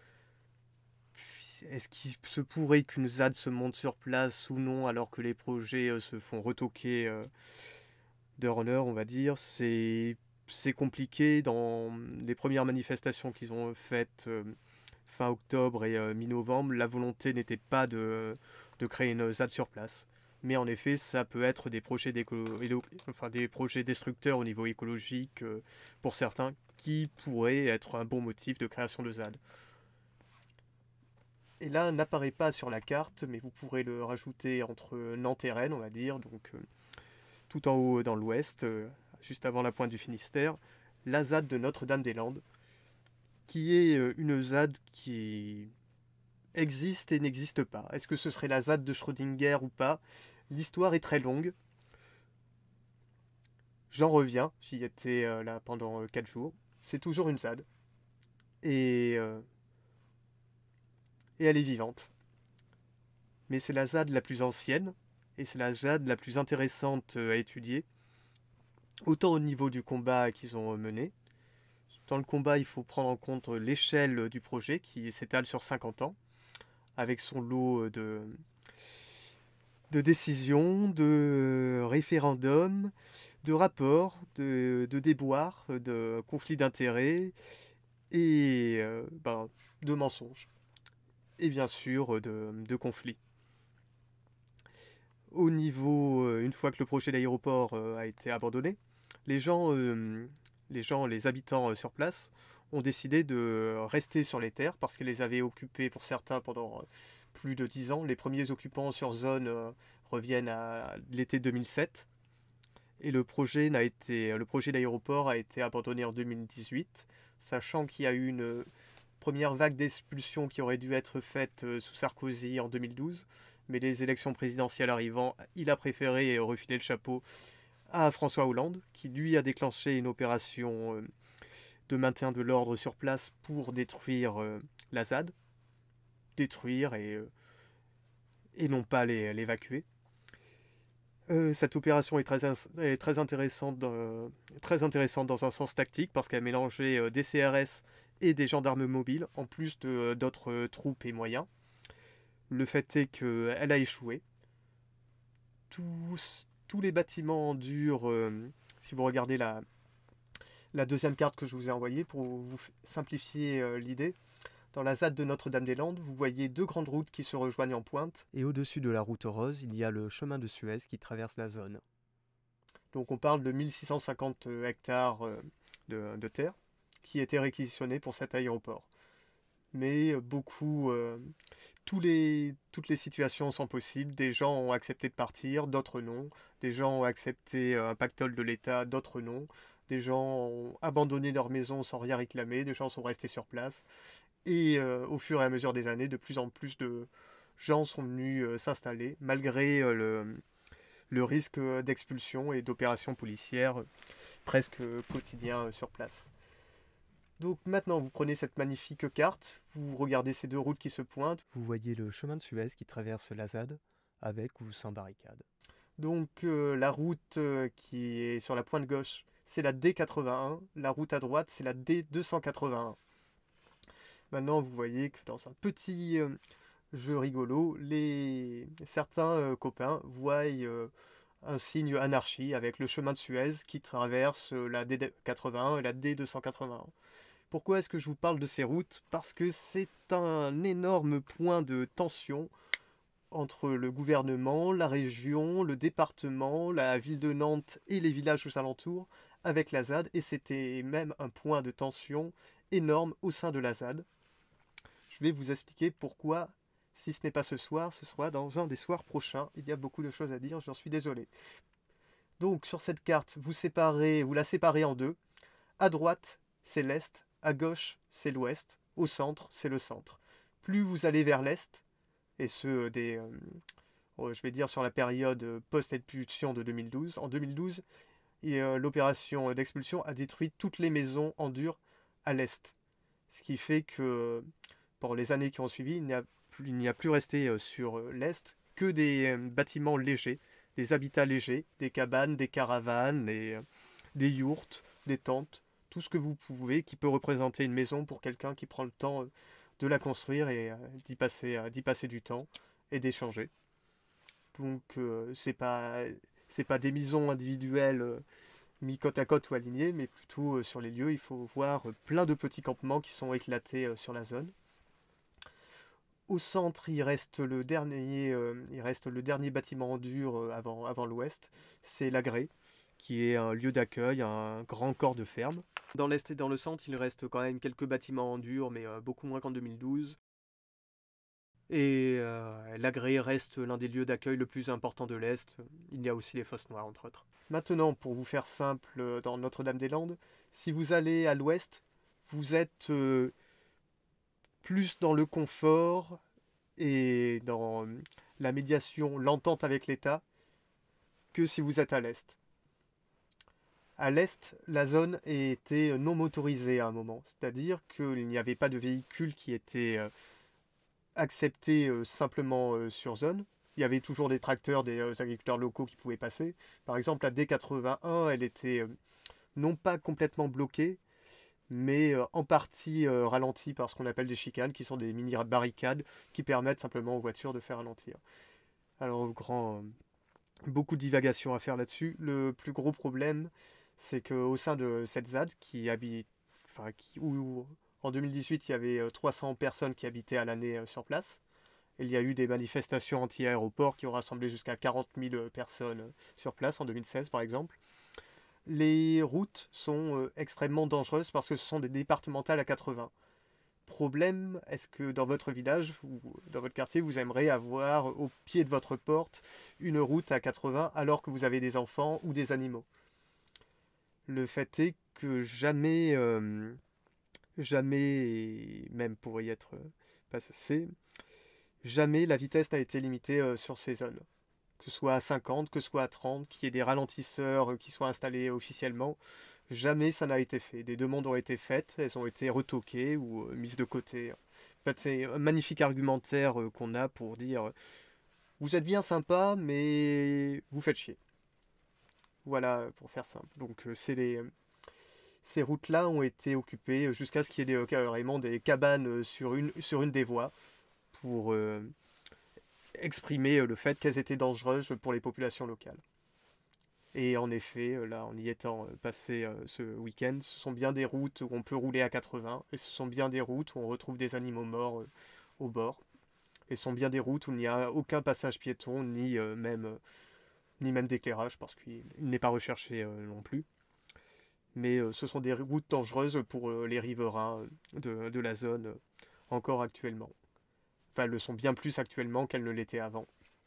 Est-ce qu'il se pourrait qu'une Z A D se monte sur place ou non, alors que les projets euh, se font retoquer euh, d'heure en heure, on va dire? C'est c'est compliqué. Dans les premières manifestations qu'ils ont faites euh, fin octobre et euh, mi-novembre, la volonté n'était pas de, de créer une Z A D sur place. Mais en effet, ça peut être des projets, d'écolo- enfin, des projets destructeurs au niveau écologique euh, pour certains, qui pourraient être un bon motif de création de Z A D. Et là, n'apparaît pas sur la carte, mais vous pourrez le rajouter entre Nantes et Rennes, on va dire, donc euh, tout en haut dans l'ouest, euh, juste avant la pointe du Finistère, la Z A D de Notre-Dame-des-Landes, qui est euh, une Z A D qui existe et n'existe pas. Est-ce que ce serait la Z A D de Schrödinger ou pas? L'histoire est très longue. J'en reviens, j'y étais euh, là pendant euh, quatre jours. C'est toujours une Z A D. Et, euh, et elle est vivante. Mais c'est la Z A D la plus ancienne, et c'est la Z A D la plus intéressante euh, à étudier. Autant au niveau du combat qu'ils ont mené. Dans le combat, il faut prendre en compte l'échelle du projet qui s'étale sur cinquante ans, avec son lot de, de décisions, de référendums, de rapports, de, de déboires, de conflits d'intérêts et euh, ben, de mensonges. Et bien sûr, de, de conflits. Au niveau, euh, une fois que le projet d'aéroport euh, a été abandonné, les gens, euh, les gens, les habitants euh, sur place ont décidé de rester sur les terres parce qu'ils les avaient occupées pour certains pendant euh, plus de dix ans. Les premiers occupants sur zone euh, reviennent à l'été deux mille sept. Et le projet, n'a été, le projet d'aéroport a été abandonné en deux mille dix-huit, sachant qu'il y a eu une première vague d'expulsion qui aurait dû être faite euh, sous Sarkozy en deux mille douze. Mais les élections présidentielles arrivant, il a préféré refiler le chapeau à François Hollande, qui lui a déclenché une opération euh, de maintien de l'ordre sur place pour détruire euh, la Z A D. Détruire et, euh, et non pas les- l'évacuer. Euh, cette opération est très, est très, intéressante dans, très intéressante dans un sens tactique parce qu'elle mélangeait euh, des C R S et des gendarmes mobiles, en plus de d'autres euh, troupes et moyens. Le fait est qu'elle a échoué. Tous, tous les bâtiments durs, euh, si vous regardez la, la deuxième carte que je vous ai envoyée, pour vous simplifier euh, l'idée, dans la Z A D de Notre-Dame-des-Landes, vous voyez deux grandes routes qui se rejoignent en pointe. Et au-dessus de la route rose, il y a le chemin de Suez qui traverse la zone. Donc on parle de mille six cent cinquante hectares euh, de, de terre qui étaient réquisitionnés pour cet aéroport. Mais beaucoup, euh, tous les, toutes les situations sont possibles. Des gens ont accepté de partir, d'autres non. Des gens ont accepté un pactole de l'État, d'autres non. Des gens ont abandonné leur maison sans rien réclamer. Des gens sont restés sur place. Et euh, au fur et à mesure des années, de plus en plus de gens sont venus euh, s'installer, malgré euh, le, le risque d'expulsion et d'opérations policières euh, presque quotidiens euh, sur place. Donc maintenant, vous prenez cette magnifique carte, vous regardez ces deux routes qui se pointent. Vous voyez le chemin de Suez qui traverse la Z A D, avec ou sans barricade. Donc euh, la route euh, qui est sur la pointe gauche, c'est la D quatre-vingt-un. La route à droite, c'est la D deux cent quatre-vingt-un. Maintenant, vous voyez que dans un petit euh, jeu rigolo, les... certains euh, copains voient euh, un signe anarchie avec le chemin de Suez qui traverse euh, la D quatre-vingt-un et la D deux cent quatre-vingt-un. Pourquoi est-ce que je vous parle de ces routes? Parce que c'est un énorme point de tension entre le gouvernement, la région, le département, la ville de Nantes et les villages aux alentours avec la Z A D. Et c'était même un point de tension énorme au sein de la Z A D. Je vais vous expliquer pourquoi, si ce n'est pas ce soir, ce sera dans un des soirs prochains. Il y a beaucoup de choses à dire, j'en suis désolé. Donc sur cette carte, vous, séparez, vous la séparez en deux. À droite, c'est l'Est. À gauche, c'est l'ouest. Au centre, c'est le centre. Plus vous allez vers l'est, et ce, des, euh, je vais dire sur la période post-expulsion de deux mille douze, en deux mille douze, euh, l'opération d'expulsion a détruit toutes les maisons en dur à l'est. Ce qui fait que, pour les années qui ont suivi, il n'y a, il n'y a plus resté sur l'est que des bâtiments légers, des habitats légers, des cabanes, des caravanes, des, des yourtes, des tentes, tout ce que vous pouvez qui peut représenter une maison pour quelqu'un qui prend le temps euh, de la construire et euh, d'y passer, euh, d'y passer du temps et d'échanger. Donc euh, c'est pas c'est pas des maisons individuelles euh, mis côte à côte ou alignées, mais plutôt euh, sur les lieux, il faut voir euh, plein de petits campements qui sont éclatés euh, sur la zone. Au centre, il reste le dernier, euh, il reste le dernier bâtiment en dur euh, avant, avant l'ouest, c'est l'Agré, qui est un lieu d'accueil, un grand corps de ferme. Dans l'est et dans le centre, il reste quand même quelques bâtiments en dur, mais euh, beaucoup moins qu'en deux mille douze. Et euh, l'Agré reste l'un des lieux d'accueil le plus important de l'Est. Il y a aussi les Fosses Noires, entre autres. Maintenant, pour vous faire simple, dans Notre-Dame-des-Landes, si vous allez à l'ouest, vous êtes euh, plus dans le confort et dans euh, la médiation, l'entente avec l'État, que si vous êtes à l'est. À l'est, la zone était non motorisée à un moment, c'est-à-dire qu'il n'y avait pas de véhicules qui étaient euh, acceptés euh, simplement euh, sur zone. Il y avait toujours des tracteurs, des euh, agriculteurs locaux qui pouvaient passer. Par exemple, la D quatre-vingt-un, elle était euh, non pas complètement bloquée, mais euh, en partie euh, ralentie par ce qu'on appelle des chicanes, qui sont des mini-barricades qui permettent simplement aux voitures de faire ralentir. Alors, grand, euh, beaucoup de divagations à faire là-dessus. Le plus gros problème, c'est qu'au sein de cette Z A D, qui habite, enfin, qui, où, où, en deux mille dix-huit, il y avait euh, trois cents personnes qui habitaient à l'année euh, sur place. Il y a eu des manifestations anti-aéroport qui ont rassemblé jusqu'à quarante mille personnes euh, sur place en deux mille seize, par exemple. Les routes sont euh, extrêmement dangereuses parce que ce sont des départementales à quatre-vingts. Problème, est-ce que dans votre village ou dans votre quartier, vous aimeriez avoir au pied de votre porte une route à quatre-vingts alors que vous avez des enfants ou des animaux? Le fait est que jamais, euh, jamais, et même pour y être passé, jamais la vitesse n'a été limitée euh, sur ces zones. Que ce soit à cinquante, que ce soit à trente, qu'il y ait des ralentisseurs qui soient installés officiellement, jamais ça n'a été fait. Des demandes ont été faites, elles ont été retoquées ou euh, mises de côté. En fait, c'est un magnifique argumentaire euh, qu'on a pour dire euh, vous êtes bien sympa, mais vous faites chier. Voilà, pour faire simple. Donc, euh, c'est les, euh, ces routes-là ont été occupées jusqu'à ce qu'il y ait des, carrément des cabanes euh, sur une, sur une des voies pour euh, exprimer euh, le fait qu'elles étaient dangereuses pour les populations locales. Et en effet, euh, là, en y étant euh, passé euh, ce week-end, ce sont bien des routes où on peut rouler à quatre-vingts, et ce sont bien des routes où on retrouve des animaux morts euh, au bord. Et ce sont bien des routes où il n'y a aucun passage piéton, ni euh, même, euh, ni même d'éclairage, parce qu'il n'est pas recherché euh, non plus. Mais euh, ce sont des routes dangereuses pour euh, les riverains de, de la zone euh, encore actuellement. Enfin, elles le sont bien plus actuellement qu'elles ne l'étaient avant.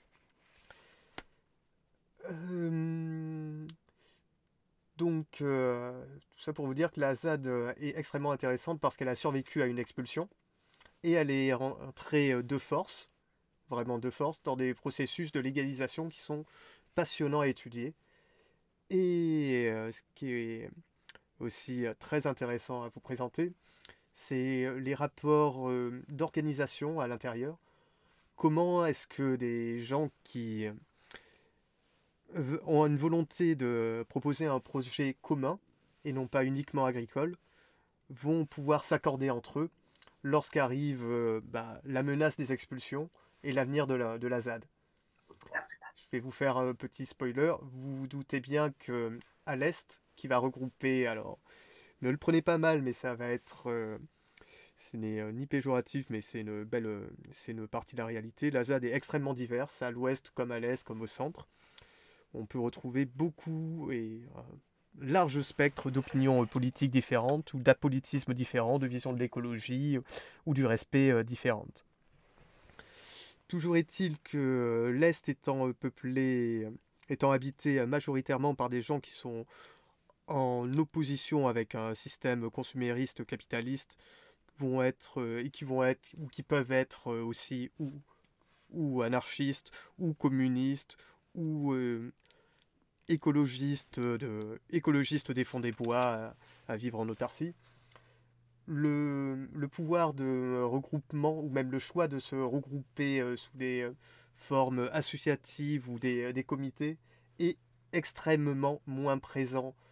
Euh, Donc, euh, tout ça pour vous dire que la Z A D euh, est extrêmement intéressante parce qu'elle a survécu à une expulsion et elle est rentrée euh, de force, vraiment de force, dans des processus de légalisation qui sont passionnants à étudier. Et euh, ce qui est aussi euh, très intéressant à vous présenter, c'est euh, les rapports euh, d'organisation à l'intérieur. Comment est-ce que des gens qui euh, ont une volonté de proposer un projet commun, et non pas uniquement agricole, vont pouvoir s'accorder entre eux lorsqu'arrive euh, bah, la menace des expulsions et l'avenir de la, de la Z A D. Je vais vous faire un petit spoiler. Vous vous doutez bien que à l'Est, qui va regrouper, alors ne le prenez pas mal, mais ça va être, euh, ce n'est euh, ni péjoratif, mais c'est une belle, euh, c'est une partie de la réalité. La Z A D est extrêmement diverse, à l'Ouest comme à l'Est comme au centre. On peut retrouver beaucoup et un large spectre d'opinions politiques différentes ou d'apolitismes différents, de visions de l'écologie ou du respect euh, différentes. Toujours est-il que l'Est étant peuplé, étant habité majoritairement par des gens qui sont en opposition avec un système consumériste capitaliste, vont être et qui vont être ou qui peuvent être aussi ou, ou anarchistes ou communistes ou euh, écologistes, de, écologistes des fonds des bois à, à vivre en autarcie. Le, le pouvoir de regroupement ou même le choix de se regrouper euh, sous des euh, formes associatives ou des, des comités est extrêmement moins présent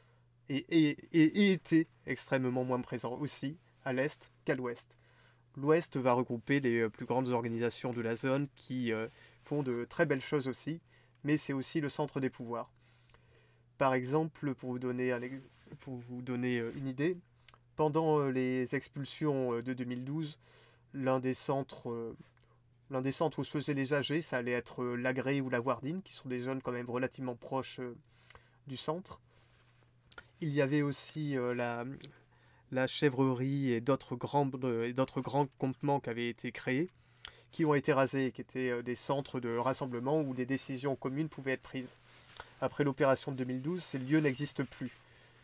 et, et, et, et était extrêmement moins présent aussi à l'est qu'à l'ouest. L'ouest va regrouper les plus grandes organisations de la zone qui euh, font de très belles choses aussi, mais c'est aussi le centre des pouvoirs. Par exemple, pour vous donner, un, pour vous donner une idée, pendant les expulsions de deux mille douze, l'un des centres, l'un des centres où se faisaient les A G, ça allait être l'Agré ou la Wardine, qui sont des zones quand même relativement proches du centre. Il y avait aussi la, la Chèvrerie et d'autres grands, et d'autres grands campements qui avaient été créés, qui ont été rasés et qui étaient des centres de rassemblement où des décisions communes pouvaient être prises. Après l'opération de deux mille douze, ces lieux n'existent plus.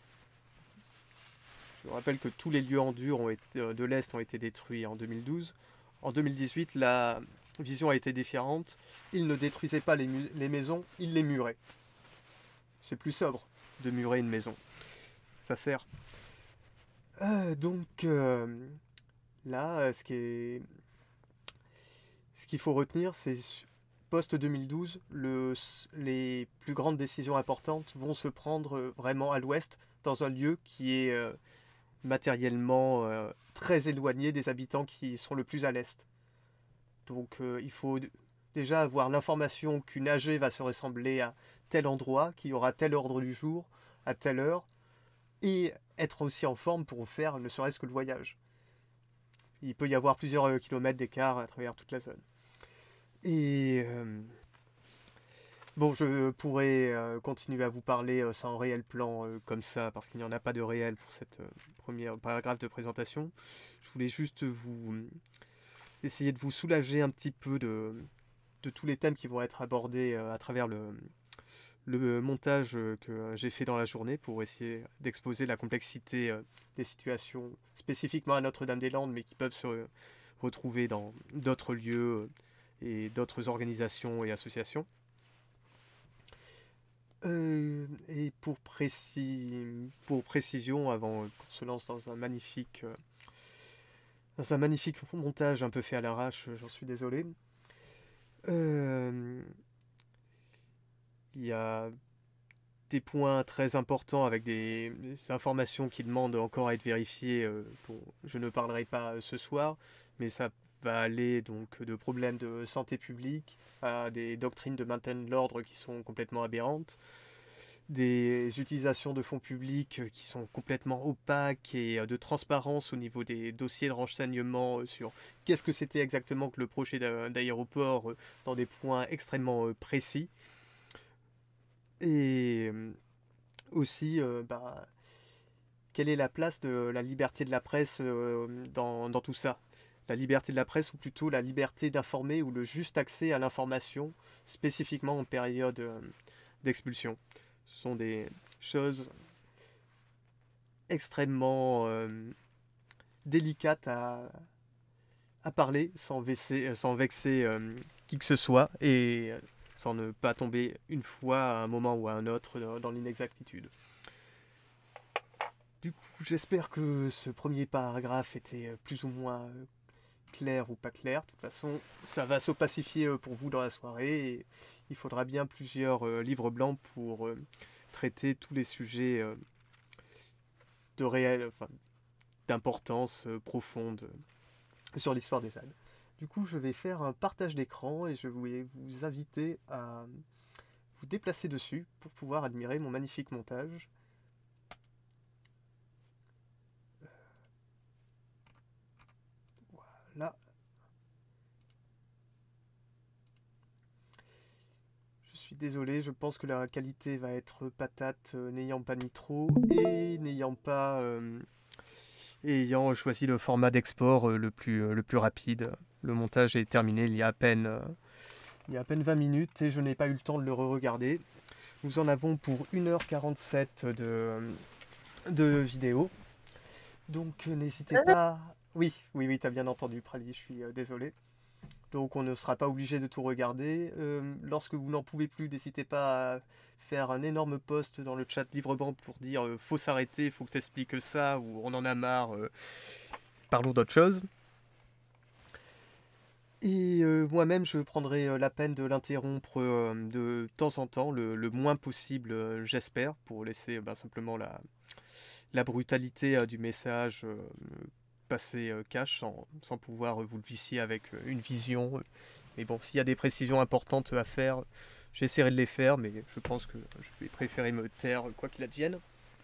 Je rappelle que tous les lieux en dur ont été, de l'Est ont été détruits en deux mille douze. En deux mille dix-huit, la vision a été différente. Ils ne détruisaient pas les, les maisons, ils les muraient. C'est plus sobre de murer une maison. Ça sert. Euh, donc, euh, là, ce qui est... ce qu'il faut retenir, c'est post-deux mille douze, le, les plus grandes décisions importantes vont se prendre vraiment à l'ouest, dans un lieu qui est euh, matériellement euh, très éloigné des habitants qui sont le plus à l'est. Donc euh, il faut déjà avoir l'information qu'une A G va se rassembler à tel endroit, qu'il y aura tel ordre du jour, à telle heure, et être aussi en forme pour faire ne serait-ce que le voyage. Il peut y avoir plusieurs kilomètres d'écart à travers toute la zone. Et euh, bon, je pourrais euh, continuer à vous parler euh, sans réel plan euh, comme ça, parce qu'il n'y en a pas de réel pour cette euh, première paragraphe de présentation. Je voulais juste vous euh, essayer de vous soulager un petit peu de, de tous les thèmes qui vont être abordés euh, à travers le, le montage euh, que j'ai fait dans la journée pour essayer d'exposer la complexité euh, des situations spécifiquement à Notre-Dame-des-Landes, mais qui peuvent se euh, retrouver dans d'autres lieux euh, et d'autres organisations et associations. Euh, et pour, précis, pour précision, avant qu'on se lance dans un magnifique, euh, dans un magnifique montage un peu fait à l'arrache, j'en suis désolé. Euh, il y a des points très importants avec des, des informations qui demandent encore à être vérifiées. Euh, pour, je ne parlerai pas euh, ce soir, mais ça va aller donc de problèmes de santé publique à des doctrines de maintien de l'ordre qui sont complètement aberrantes, des utilisations de fonds publics qui sont complètement opaques et de transparence au niveau des dossiers de renseignement sur qu'est-ce que c'était exactement que le projet d'aéroport dans des points extrêmement précis. Et aussi, euh, bah, quelle est la place de la liberté de la presse euh, dans, dans tout ça? La liberté de la presse, ou plutôt la liberté d'informer ou le juste accès à l'information, spécifiquement en période euh, d'expulsion. Ce sont des choses extrêmement euh, délicates à, à parler sans vexer, sans vexer euh, qui que ce soit et sans ne pas tomber une fois à un moment ou à un autre dans, dans l'inexactitude. Du coup, j'espère que ce premier paragraphe était plus ou moins clair ou pas clair. De toute façon, ça va s'opacifier pour vous dans la soirée et il faudra bien plusieurs euh, livres blancs pour euh, traiter tous les sujets euh, de réel, enfin, d'importance euh, profonde euh, sur l'histoire des ânes. Du coup, je vais faire un partage d'écran et je vais vous inviter à vous déplacer dessus pour pouvoir admirer mon magnifique montage. Voilà. Je suis désolé, je pense que la qualité va être patate, euh, n'ayant pas Nitro et n'ayant pas... Euh, ayant choisi le format d'export euh, le, plus, euh, le plus rapide. Le montage est terminé il y a à peine, euh, il y a à peine vingt minutes et je n'ai pas eu le temps de le re-regarder. Nous en avons pour une heure quarante-sept de, de vidéo. Donc n'hésitez pas... Oui, oui, oui, t'as bien entendu, Prali, je suis euh, désolé. Donc on ne sera pas obligé de tout regarder. Euh, lorsque vous n'en pouvez plus, n'hésitez pas à faire un énorme post dans le chat Livrebanc pour dire euh, faut s'arrêter, faut que t'expliques ça, ou on en a marre, euh, parlons d'autre chose. Et euh, moi-même, je prendrai euh, la peine de l'interrompre euh, de temps en temps, le, le moins possible, euh, j'espère, pour laisser bah, simplement la, la brutalité euh, du message euh, passer euh, cash sans, sans pouvoir euh, vous le vicier avec euh, une vision. Mais bon, s'il y a des précisions importantes à faire, j'essaierai de les faire, mais je pense que je vais préférer me taire quoi qu'il advienne.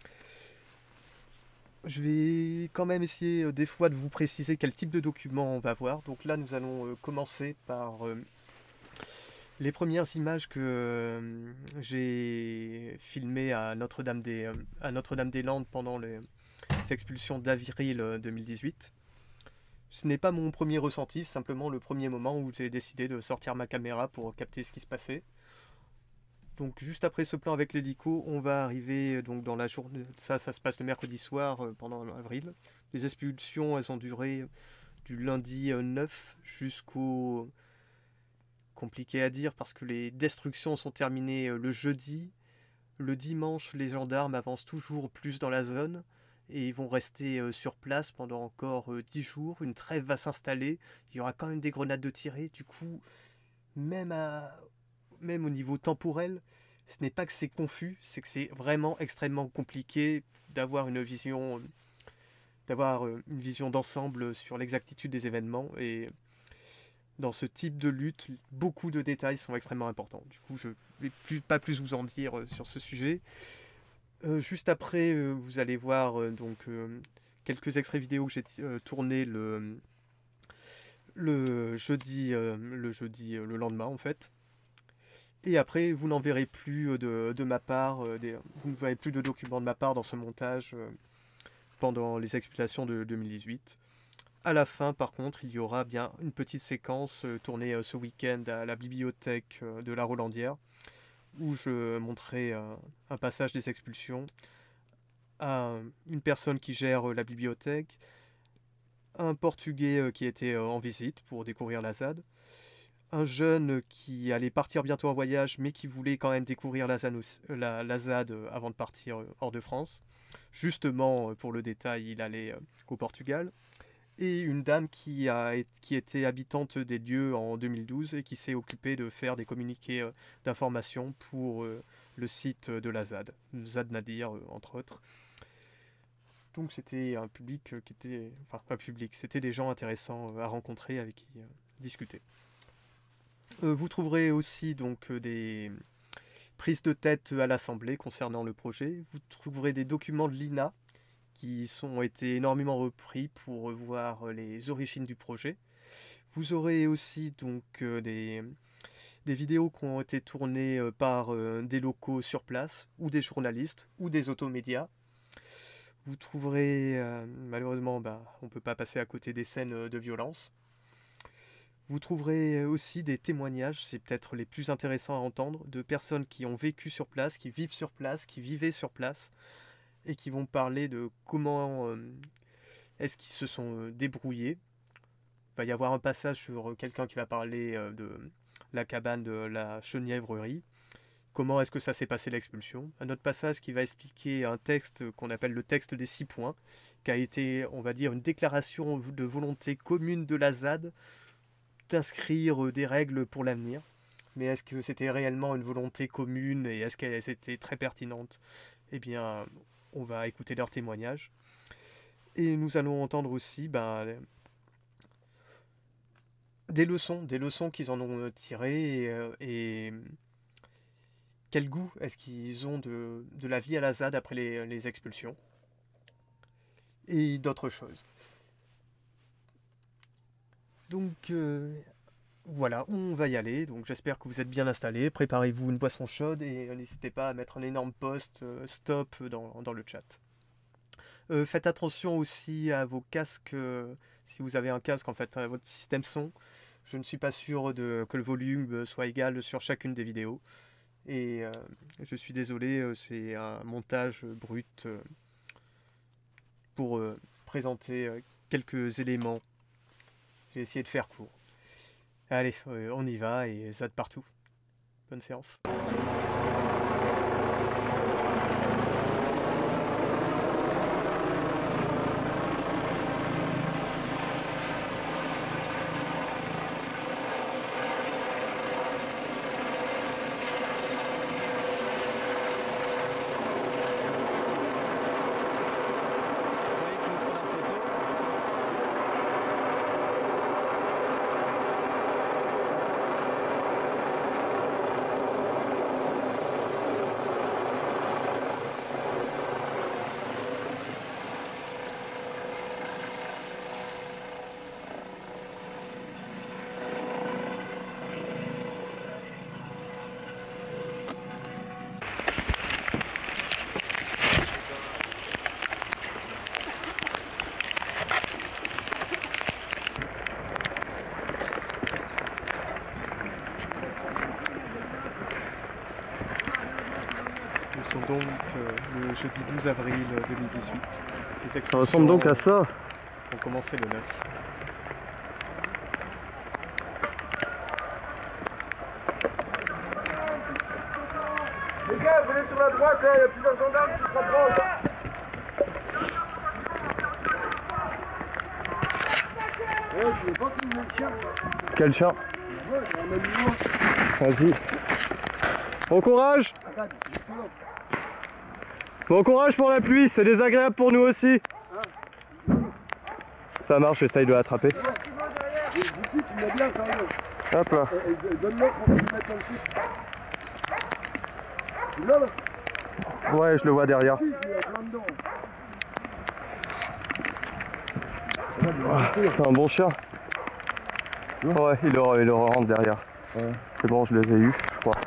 Je vais quand même essayer euh, des fois de vous préciser quel type de document on va voir. Donc là, nous allons euh, commencer par euh, les premières images que euh, j'ai filmées à Notre-Dame-des euh, à Notre-Dame-des-Landes pendant les, les expulsions d'avril euh, deux mille dix-huit. Ce n'est pas mon premier ressenti, c'est simplement le premier moment où j'ai décidé de sortir ma caméra pour capter ce qui se passait. Donc juste après ce plan avec l'hélico, on va arriver donc dans la journée. Ça, ça se passe le mercredi soir euh, pendant avril. Les expulsions, elles ont duré du lundi euh, neuf jusqu'au... Compliqué à dire parce que les destructions sont terminées euh, le jeudi. Le dimanche, les gendarmes avancent toujours plus dans la zone et ils vont rester euh, sur place pendant encore euh, dix jours. Une trêve va s'installer. Il y aura quand même des grenades de tirées. Du coup, même à... même au niveau temporel, ce n'est pas que c'est confus, c'est que c'est vraiment extrêmement compliqué d'avoir une vision, d'avoir une vision d'ensemble sur l'exactitude des événements. Et dans ce type de lutte, beaucoup de détails sont extrêmement importants. Du coup, je ne vais plus, pas plus vous en dire sur ce sujet. Euh, juste après, euh, vous allez voir euh, donc euh, quelques extraits vidéo que j'ai euh, tournés le le jeudi, euh, le jeudi, euh, le lendemain en fait. Et après, vous n'en verrez plus de, de ma part, euh, des, vous ne verrez plus de documents de ma part dans ce montage euh, pendant les expulsions de deux mille dix-huit. À la fin, par contre, il y aura bien une petite séquence euh, tournée euh, ce week-end à la bibliothèque euh, de la Rolandière, où je montrerai euh, un passage des expulsions à une personne qui gère euh, la bibliothèque, un Portugais euh, qui était euh, en visite pour découvrir la Z A D, un jeune qui allait partir bientôt en voyage, mais qui voulait quand même découvrir la Z A D, la, la Z A D avant de partir hors de France. Justement, pour le détail, il allait au Portugal. Et une dame qui, a, qui était habitante des lieux en deux mille douze et qui s'est occupée de faire des communiqués d'information pour le site de la Z A D, Z A D Nadir, entre autres. Donc c'était un public qui était... Enfin, pas public, c'était des gens intéressants à rencontrer, avec qui discuter. Euh, vous trouverez aussi donc des prises de tête à l'Assemblée concernant le projet. Vous trouverez des documents de l'I N A qui ont été énormément repris pour voir les origines du projet. Vous aurez aussi donc des, des vidéos qui ont été tournées par des locaux sur place, ou des journalistes, ou des automédias. Vous trouverez, euh, malheureusement, bah, on ne peut pas passer à côté des scènes de violence. Vous trouverez aussi des témoignages, c'est peut-être les plus intéressants à entendre, de personnes qui ont vécu sur place, qui vivent sur place, qui vivaient sur place, et qui vont parler de comment euh, est-ce qu'ils se sont euh, débrouillés. Il va y avoir un passage sur quelqu'un qui va parler euh, de la cabane de la Chenièvrerie. Comment est-ce que ça s'est passé l'expulsion. Un autre passage qui va expliquer un texte qu'on appelle le texte des six points, qui a été, on va dire, une déclaration de volonté commune de la Z A D, d'inscrire des règles pour l'avenir. Mais est-ce que c'était réellement une volonté commune et est-ce qu'elles étaient très pertinentes? Eh bien, on va écouter leurs témoignages. Et nous allons entendre aussi ben, des leçons, des leçons qu'ils en ont tirées et, et quel goût est-ce qu'ils ont de, de la vie à la Z A D après les, les expulsions. Et d'autres choses. Donc euh, voilà, on va y aller. Donc j'espère que vous êtes bien installés. Préparez-vous une boisson chaude et n'hésitez pas à mettre un énorme post euh, stop dans, dans le chat. Euh, faites attention aussi à vos casques. Euh, si vous avez un casque, en fait, à votre système son. Je ne suis pas sûr de, que le volume soit égal sur chacune des vidéos. Et euh, je suis désolé, c'est un montage brut euh, pour euh, présenter euh, quelques éléments. J'ai essayé de faire court. Allez, euh, on y va et Z A D partout. Bonne séance. Nous sommes donc euh, le jeudi douze avril deux mille dix-huit. Les Ça expulsions ressemble donc à ça. ont commencé le neuf. Les gars, venez sur la droite, il y a plusieurs gendarmes qui se rapprochent. Ouais, tu veux pas filmer le chien? Quel chien? Ouais, c'est un animal. Vas-y. Bon courage. Bon courage pour la pluie, c'est désagréable pour nous aussi. Ça marche, j'essaye de l'attraper. L'outil, tu l'as bien, sérieux. Hop là. Donne-le pour qu'on le mette dans le site. Tu l'as là? Ouais, je le vois derrière. Si, il y a plein dedans. Ah, c'est un bon chien. Ouais, il le, il le rentre derrière. Ouais. C'est bon, je les ai eus, je crois.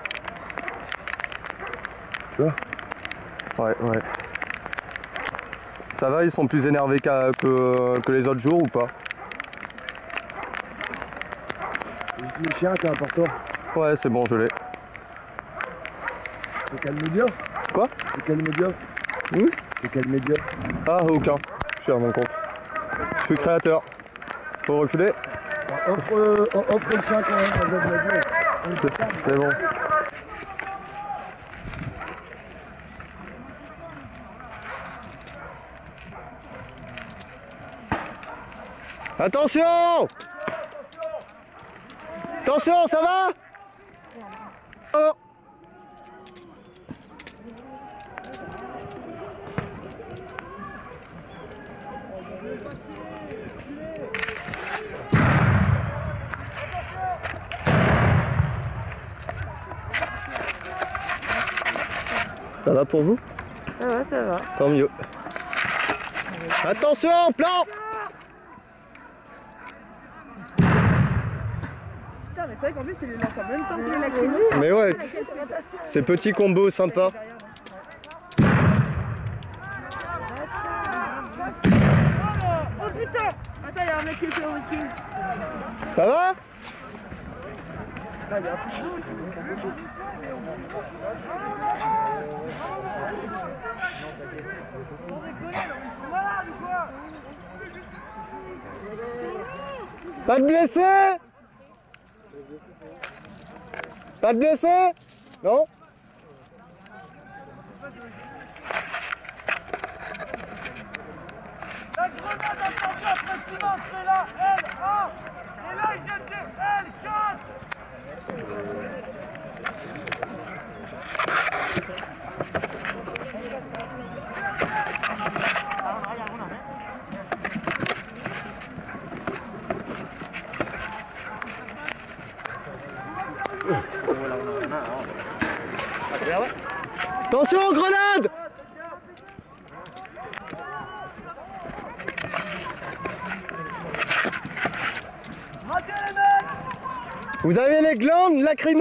Là? Ouais, ouais. Ça va, ils sont plus énervés qu'à- que, que les autres jours ou pas? Le chien, t'es important. Ouais, c'est bon, je l'ai. C'est quel média? Quoi? C'est quel média? Hmm? C'est quel média? Ah, aucun. Je suis à mon compte. Je suis créateur. Faut reculer? Bah, offre, euh, offre le chien quand même, ça va de la C'est c'est bon. Attention! Attention, ça va? Oh. Ça va pour vous? Ça va, ça va. Tant mieux. Attention, plan! Putain, mais c'est vrai qu'en plus, il les lance en même temps que les lacrymos. Mais ouais, t- ces petits combos sympas. Oh putain! Attends, il y a un mec qui est sur le cul. Ça va? Pas de blessés? Pas de blessés? Non? La grenade attention précédente, c'est la L un. Et là, ils jettent des L quatre. Attention, grenade! Vous avez les glandes lacrymo?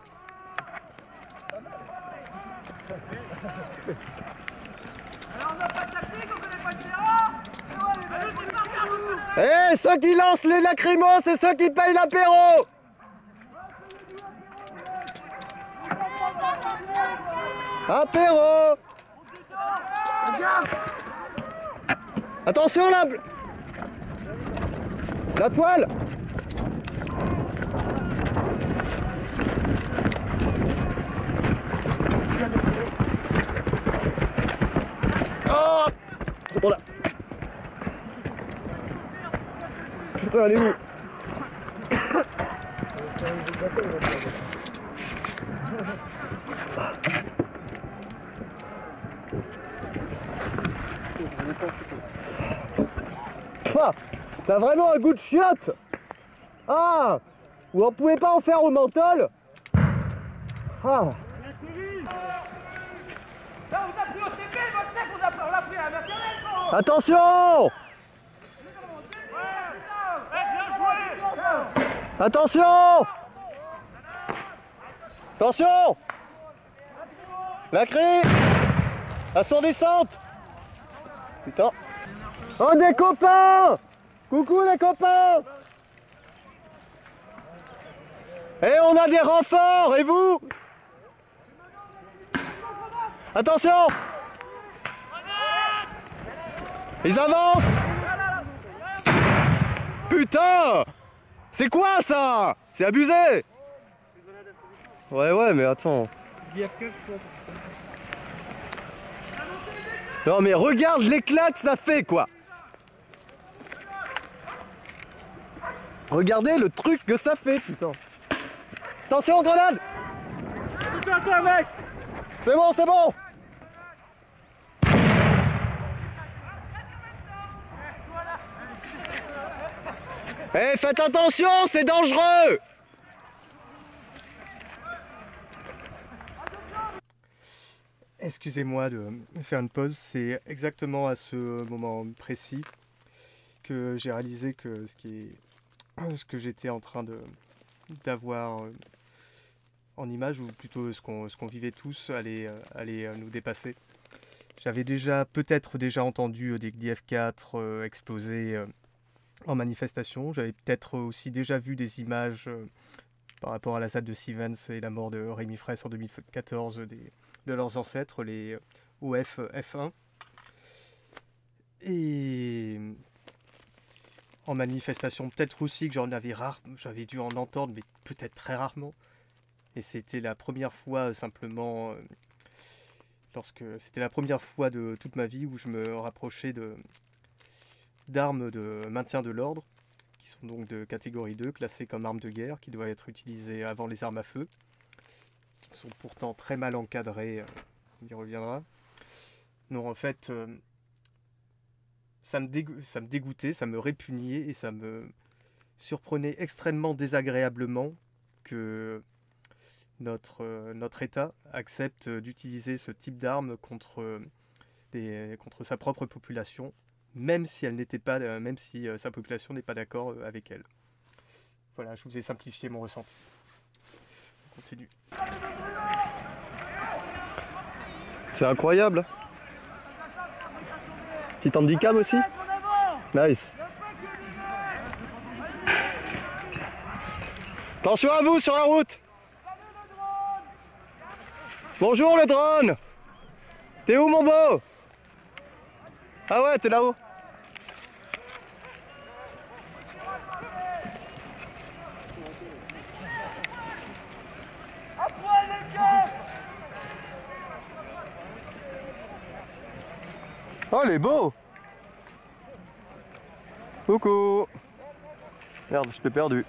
Eh, ceux qui lancent les lacrymos, c'est ceux qui payent l'apéro! Apéro! Attention là! La toile! Oh! C'est bon là! Putain, elle est où? Ah, t'as vraiment un goût de chiotte. Ah, ou on pouvait pas en faire au menthol? Ah. Là, on a pris au T P, votre chef, on a on l'a pris à la maternelle, non? Attention! Eh, bien joué! Attention! Attention! La crie! Assourdissante! Putain! Oh, des copains! Coucou les copains! Et on a des renforts, et vous? Attention! Ils avancent! Putain! C'est quoi ça? C'est abusé! Ouais ouais mais attends. Non mais regarde l'éclat que ça fait quoi! Regardez le truc que ça fait putain! Attention grenade! Putain, toi, mec! C'est bon, c'est bon! Eh, faites attention, c'est dangereux! Excusez-moi de faire une pause, c'est exactement à ce moment précis que j'ai réalisé que ce qui est, ce que j'étais en train de d'avoir en image, ou plutôt ce qu'on ce qu'on vivait tous, allait, allait nous dépasser. J'avais déjà peut-être déjà entendu des G F quatre euh, exploser euh, en manifestation. J'avais peut-être aussi déjà vu des images euh, par rapport à la Z de Stevens et la mort de Rémi Fraisse en deux mille quatorze des, de leurs ancêtres, les O F F un. Et en manifestation, peut-être aussi que j'en avais rare, j'avais dû en entendre, mais peut-être très rarement. Et c'était la première fois simplement, euh, lorsque c'était la première fois de toute ma vie où je me rapprochais de d'armes de maintien de l'ordre, qui sont donc de catégorie deux, classées comme armes de guerre, qui doivent être utilisées avant les armes à feu, qui sont pourtant très mal encadrées, euh, on y reviendra. Non, en fait, euh, ça, me dégo- ça me dégoûtait, ça me répugnait, et ça me surprenait extrêmement désagréablement que notre, euh, notre État accepte d'utiliser ce type d'armes contre, des, contre sa propre population, même si elle n'était pas, euh, même si euh, sa population n'est pas d'accord euh, avec elle. Voilà, je vous ai simplifié mon ressenti. On continue. C'est incroyable. Petit handicap aussi. Nice. Attention à vous sur la route. Bonjour le drone. T'es où mon beau? Ah ouais, t'es là-haut. Oh, il est beau. Coucou. Merde, je t'ai perdu.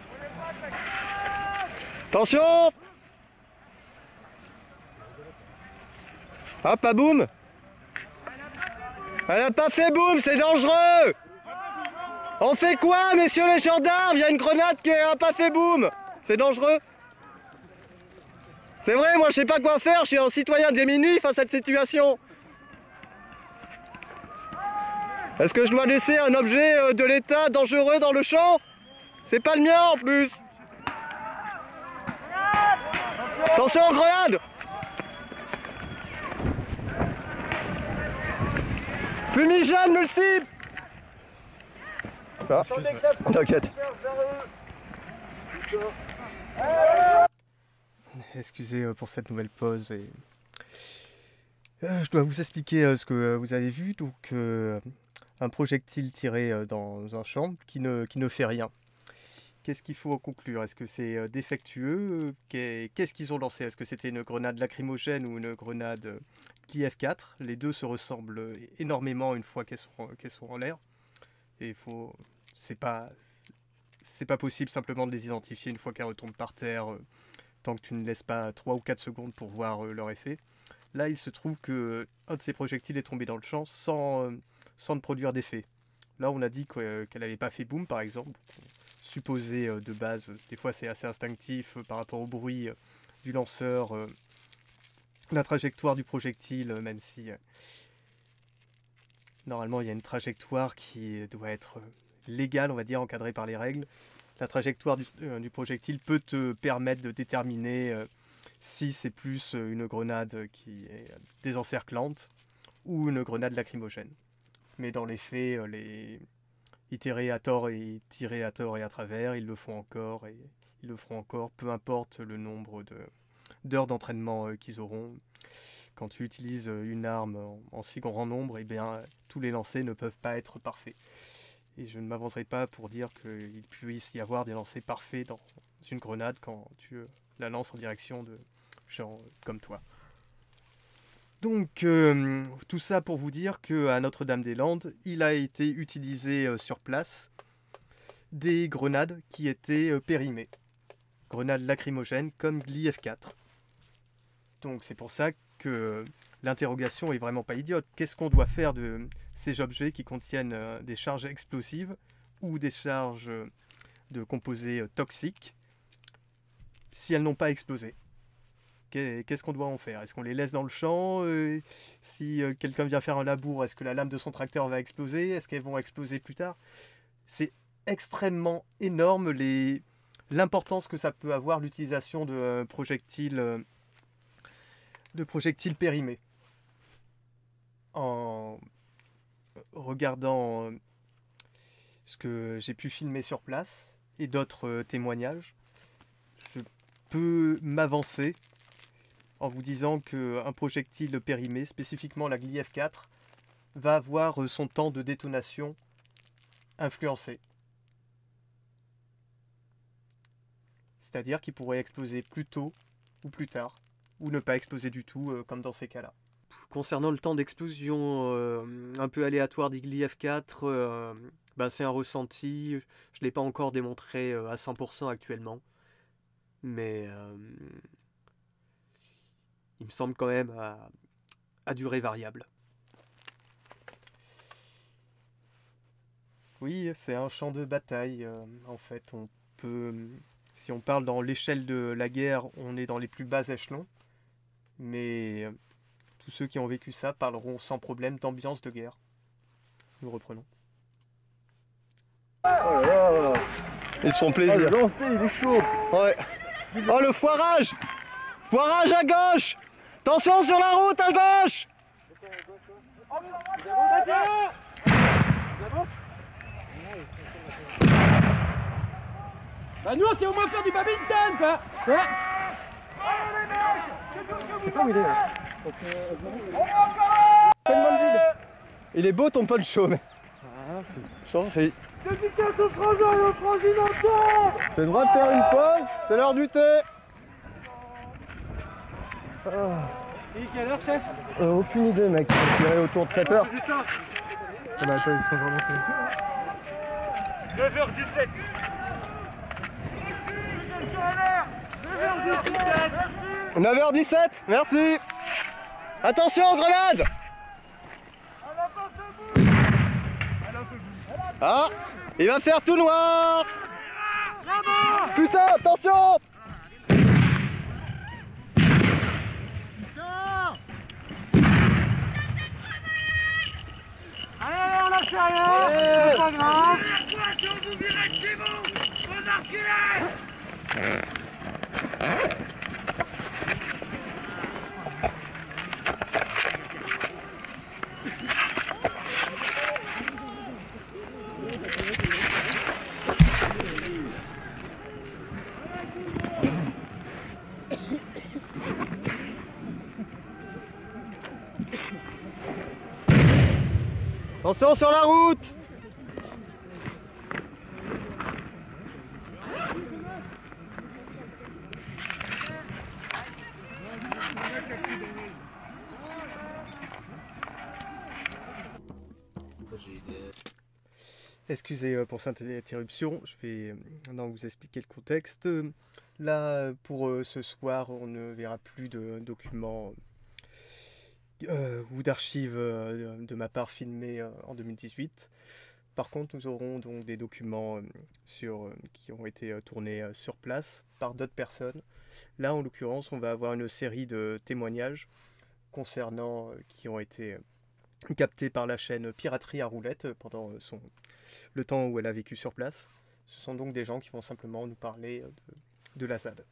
Attention. Hop, à boum. Elle a pas fait boum, c'est dangereux. On fait quoi, messieurs les gendarmes? Il y a une grenade qui a pas fait boum. C'est dangereux. C'est vrai, moi je sais pas quoi faire, je suis un citoyen démuni face à cette situation. Est-ce que je dois laisser un objet de l'État dangereux dans le champ? C'est pas le mien en plus. Attention, grenade! Fumigène multiple! Ah, t'inquiète. Excusez pour cette nouvelle pause. Et... Euh, je dois vous expliquer euh, ce que vous avez vu. Donc, euh, un projectile tiré euh, dans un champ qui ne, qui ne fait rien. Qu'est-ce qu'il faut en conclure? Est-ce que c'est euh, défectueux? Qu'est-ce qu'ils ont lancé? Est-ce que c'était une grenade lacrymogène ou une grenade euh, G F quatre? Les deux se ressemblent énormément une fois qu'elles sont, qu'elles sont en l'air. Et il faut... C'est pas... C'est pas possible simplement de les identifier une fois qu'elles retombent par terre, euh, tant que tu ne laisses pas trois ou quatre secondes pour voir euh, leur effet. Là, il se trouve que un de ces projectiles est tombé dans le champ sans, euh, sans ne produire d'effet. Là, on a dit qu'elle n'avait pas fait boum, par exemple. Supposé euh, de base, des fois c'est assez instinctif euh, par rapport au bruit euh, du lanceur, euh, la trajectoire du projectile, euh, même si euh, normalement il y a une trajectoire qui doit être euh, légale, on va dire, encadrée par les règles. La trajectoire du, euh, du projectile peut te permettre de déterminer euh, si c'est plus une grenade qui est désencerclante ou une grenade lacrymogène. Mais dans les faits, euh, les... itérer à tort et tirer à tort et à travers, ils le font encore et ils le feront encore, peu importe le nombre de, d'heures d'entraînement euh, qu'ils auront. quand tu utilises une arme en, en si grand nombre, eh bien, tous les lancers ne peuvent pas être parfaits. Et je ne m'avancerai pas pour dire qu'il puisse y avoir des lancers parfaits dans une grenade quand tu euh, la lances en direction de gens euh, comme toi. Donc, euh, tout ça pour vous dire qu'à Notre-Dame-des-Landes, il a été utilisé euh, sur place des grenades qui étaient euh, périmées. Grenades lacrymogènes comme G L I F quatre. Donc c'est pour ça que l'interrogation est vraiment pas idiote. Qu'est-ce qu'on doit faire de ces objets qui contiennent euh, des charges explosives ou des charges euh, de composés euh, toxiques si elles n'ont pas explosé? Qu'est-ce qu'on doit en faire? Est-ce qu'on les laisse dans le champ? euh, Si euh, quelqu'un vient faire un labour, est-ce que la lame de son tracteur va exploser? Est-ce qu'elles vont exploser plus tard? C'est extrêmement énorme les... l'importance que ça peut avoir l'utilisation de euh, projectiles, euh, de projectiles périmés. En regardant euh, ce que j'ai pu filmer sur place et d'autres euh, témoignages, je peux m'avancer en vous disant qu'un projectile périmé, spécifiquement la G L I F quatre, va avoir son temps de détonation influencé. C'est-à-dire qu'il pourrait exploser plus tôt ou plus tard, ou ne pas exploser du tout, euh, comme dans ces cas-là. Concernant le temps d'explosion euh, un peu aléatoire des G L I F quatre, euh, ben c'est un ressenti, je ne l'ai pas encore démontré euh, à cent pour cent actuellement, mais euh, il me semble quand même à, à durée variable. Oui, c'est un champ de bataille, euh, en fait. On peut, si on parle dans l'échelle de la guerre, on est dans les plus bas échelons, mais euh, tous ceux qui ont vécu ça parleront sans problème d'ambiance de guerre. Nous reprenons. Oh là là. Ils se font Oh, plaisir. le lancer, il est chaud. Ouais. Oh, le foirage. Foirage à gauche. Attention sur la route à gauche. Bah nous on sait au moins faire du badminton quoi. Ouais. Je sais pas où il est là. Tellement de vide. Il est beau ton poncho mais... Changé. Dédicace au frangin et au franginateur. T'as le droit de faire une pause, c'est l'heure du thé. Ah. Et quelle heure chef? Euh, aucune idée mec, je dirais autour de sept heures. C'est ça. Ah bah attends, ils sont vraiment neuf heures dix-sept. neuf heures dix-sept. Merci. neuf heures dix-sept, merci. Attention, grenade. Ah, il va faire tout noir. Putain, attention. Allez, allez, on lâche rien. C'est pas grave. Si on vous virait de chez vous, vos enculés. Attention sur la route. Excusez euh, pour cette interruption, je vais maintenant vous expliquer le contexte. Là, pour euh, ce soir, on ne verra plus de documents euh, ou d'archives euh, de ma part filmées euh, en deux mille dix-huit. Par contre, nous aurons donc des documents euh, sur, euh, qui ont été euh, tournés euh, sur place par d'autres personnes. Là, en l'occurrence, on va avoir une série de témoignages concernant euh, qui ont été euh, captés par la chaîne Piraterie à Roulette euh, pendant euh, son, le temps où elle a vécu sur place. Ce sont donc des gens qui vont simplement nous parler euh, de, de la Z A D.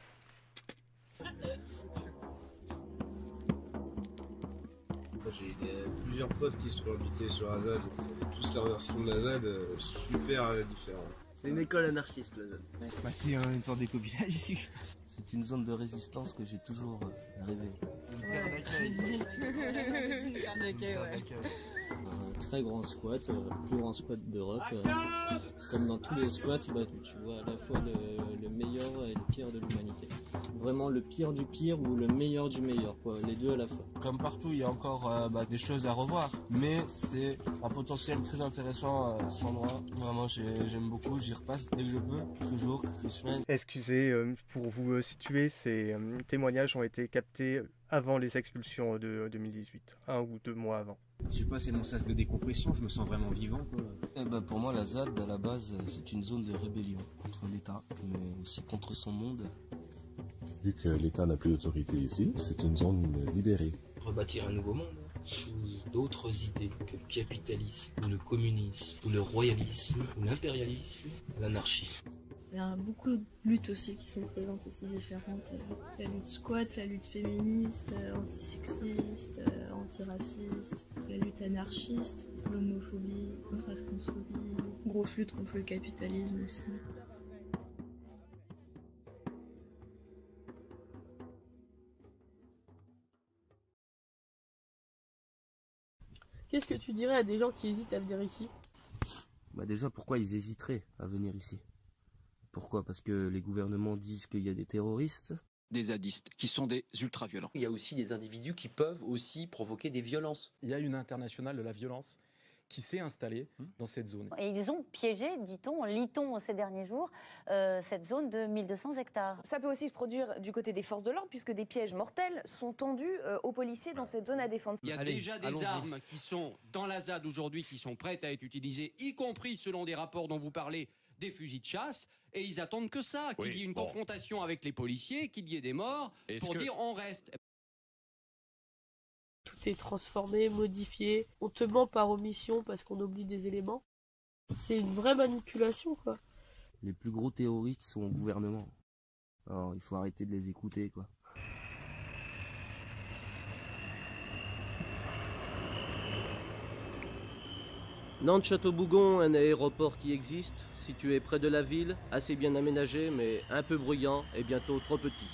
J'ai des- plusieurs potes qui sont invités sur la Z A D. Ils avaient tous leur version de la Z A D euh, super euh, différente. C'est une école anarchiste, la zone. Bah, c'est une sorte d'écopinage ici. C'est une zone de résistance que j'ai toujours euh, rêvé. Une terre d'accueil. Une terre d'accueil, ouais. Un très grand squat, euh, le plus grand squat d'Europe. Euh, comme dans tous les squats, bah, tu vois à la fois le, le meilleur et le pire de l'humanité. Vraiment le pire du pire ou le meilleur du meilleur, quoi, les deux à la fois. Comme partout, il y a encore euh, bah, des choses à revoir, mais c'est un potentiel très intéressant euh, cet endroit. Vraiment, j'aime beaucoup, j'y repasse dès que je peux, quelques jours, quelques semaines. Excusez, euh, pour vous euh, situer, ces euh, témoignages ont été captés avant les expulsions de deux mille dix-huit, un ou deux mois avant. Je sais pas, c'est mon sas de décompression, je me sens vraiment vivant, quoi. Eh ben, pour moi, la Z A D, à la base, c'est une zone de rébellion contre l'État, mais aussi contre son monde. Vu que l'État n'a plus d'autorité ici, c'est une zone libérée. Rebâtir un nouveau monde, sous d'autres idées que le capitalisme, ou le communisme, ou le royalisme, ou l'impérialisme, l'anarchie. Il y a beaucoup de luttes aussi qui sont présentes aussi différentes. La lutte squat, la lutte féministe, antisexiste, antiraciste, la lutte anarchiste, contre l'homophobie, contre la transphobie, grosse lutte contre le capitalisme aussi. Qu'est-ce que tu dirais à des gens qui hésitent à venir ici? Bah déjà, pourquoi ils hésiteraient à venir ici? Pourquoi? Parce que les gouvernements disent qu'il y a des terroristes. Des zadistes, qui sont des ultra-violents. Il y a aussi des individus qui peuvent aussi provoquer des violences. Il y a une internationale de la violence qui s'est installée mmh. dans cette zone. Et ils ont piégé, dit-on, lit-on ces derniers jours, euh, cette zone de mille deux cents hectares. Ça peut aussi se produire du côté des forces de l'ordre, puisque des pièges mortels sont tendus euh, aux policiers dans cette zone à défendre. Il y a Allez, déjà des armes qui sont dans la Z A D aujourd'hui, qui sont prêtes à être utilisées, y compris, selon des rapports dont vous parlez, des fusils de chasse, et ils attendent que ça, qu'il oui, y ait une bon. confrontation avec les policiers, qu'il y ait des morts, pour que... dire on reste. Tout est transformé, modifié, on te ment par omission parce qu'on oublie des éléments. C'est une vraie manipulation, quoi. Les plus gros terroristes sont au gouvernement. Alors il faut arrêter de les écouter, quoi. Nantes-Château-Bougon, un aéroport qui existe, situé près de la ville, assez bien aménagé mais un peu bruyant et bientôt trop petit.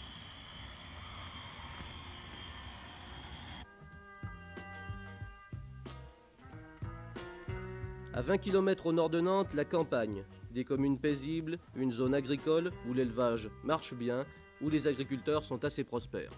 À vingt kilomètres au nord de Nantes, la campagne, des communes paisibles, une zone agricole où l'élevage marche bien, où les agriculteurs sont assez prospères.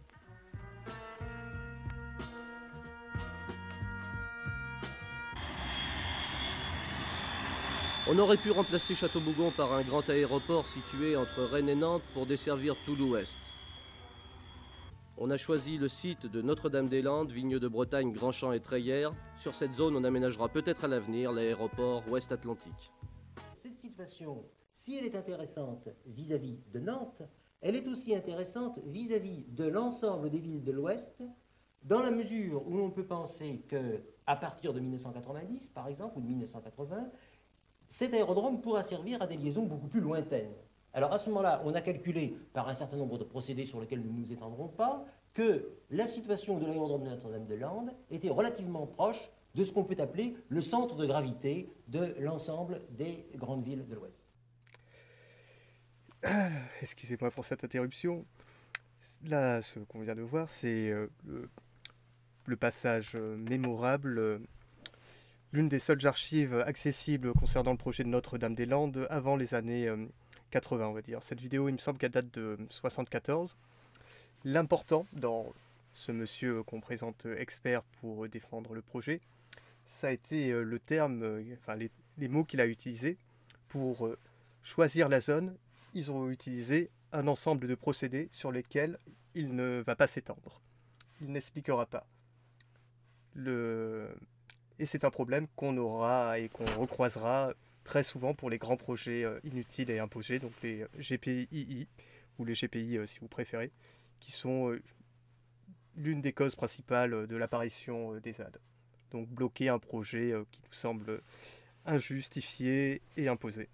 On aurait pu remplacer Château-Bougon par un grand aéroport situé entre Rennes et Nantes pour desservir tout l'ouest. On a choisi le site de Notre-Dame-des-Landes, Vigne de Bretagne, Grand-Champ et Treillères. Sur cette zone, on aménagera peut-être à l'avenir l'aéroport Ouest Atlantique. Cette situation, si elle est intéressante vis-à-vis de Nantes, elle est aussi intéressante vis-à-vis de l'ensemble des villes de l'Ouest, dans la mesure où on peut penser qu'à partir de mille neuf cent quatre-vingt-dix, par exemple, ou de mille neuf cent quatre-vingts, cet aérodrome pourra servir à des liaisons beaucoup plus lointaines. Alors à ce moment-là, on a calculé, par un certain nombre de procédés sur lesquels nous ne nous étendrons pas, que la situation de l'aérodrome de Notre-Dame-des-Landes était relativement proche de ce qu'on peut appeler le centre de gravité de l'ensemble des grandes villes de l'Ouest. Ah, excusez-moi pour cette interruption. Là, ce qu'on vient de voir, c'est euh, le, le passage euh, mémorable, euh, l'une des seules archives accessibles concernant le projet de Notre-Dame-des-Landes avant les années euh, quatre-vingts, on va dire. Cette vidéo, il me semble qu'elle date de soixante-quatorze. L'important dans ce monsieur qu'on présente expert pour défendre le projet, ça a été le terme, enfin les, les mots qu'il a utilisés pour choisir la zone. Ils ont utilisé un ensemble de procédés sur lesquels il ne va pas s'étendre. Il n'expliquera pas. Le... Et c'est un problème qu'on aura et qu'on recroisera très souvent pour les grands projets inutiles et imposés, donc les G P I I, ou les G P I si vous préférez, qui sont l'une des causes principales de l'apparition des Z A D. Donc bloquer un projet qui nous semble injustifié et imposé.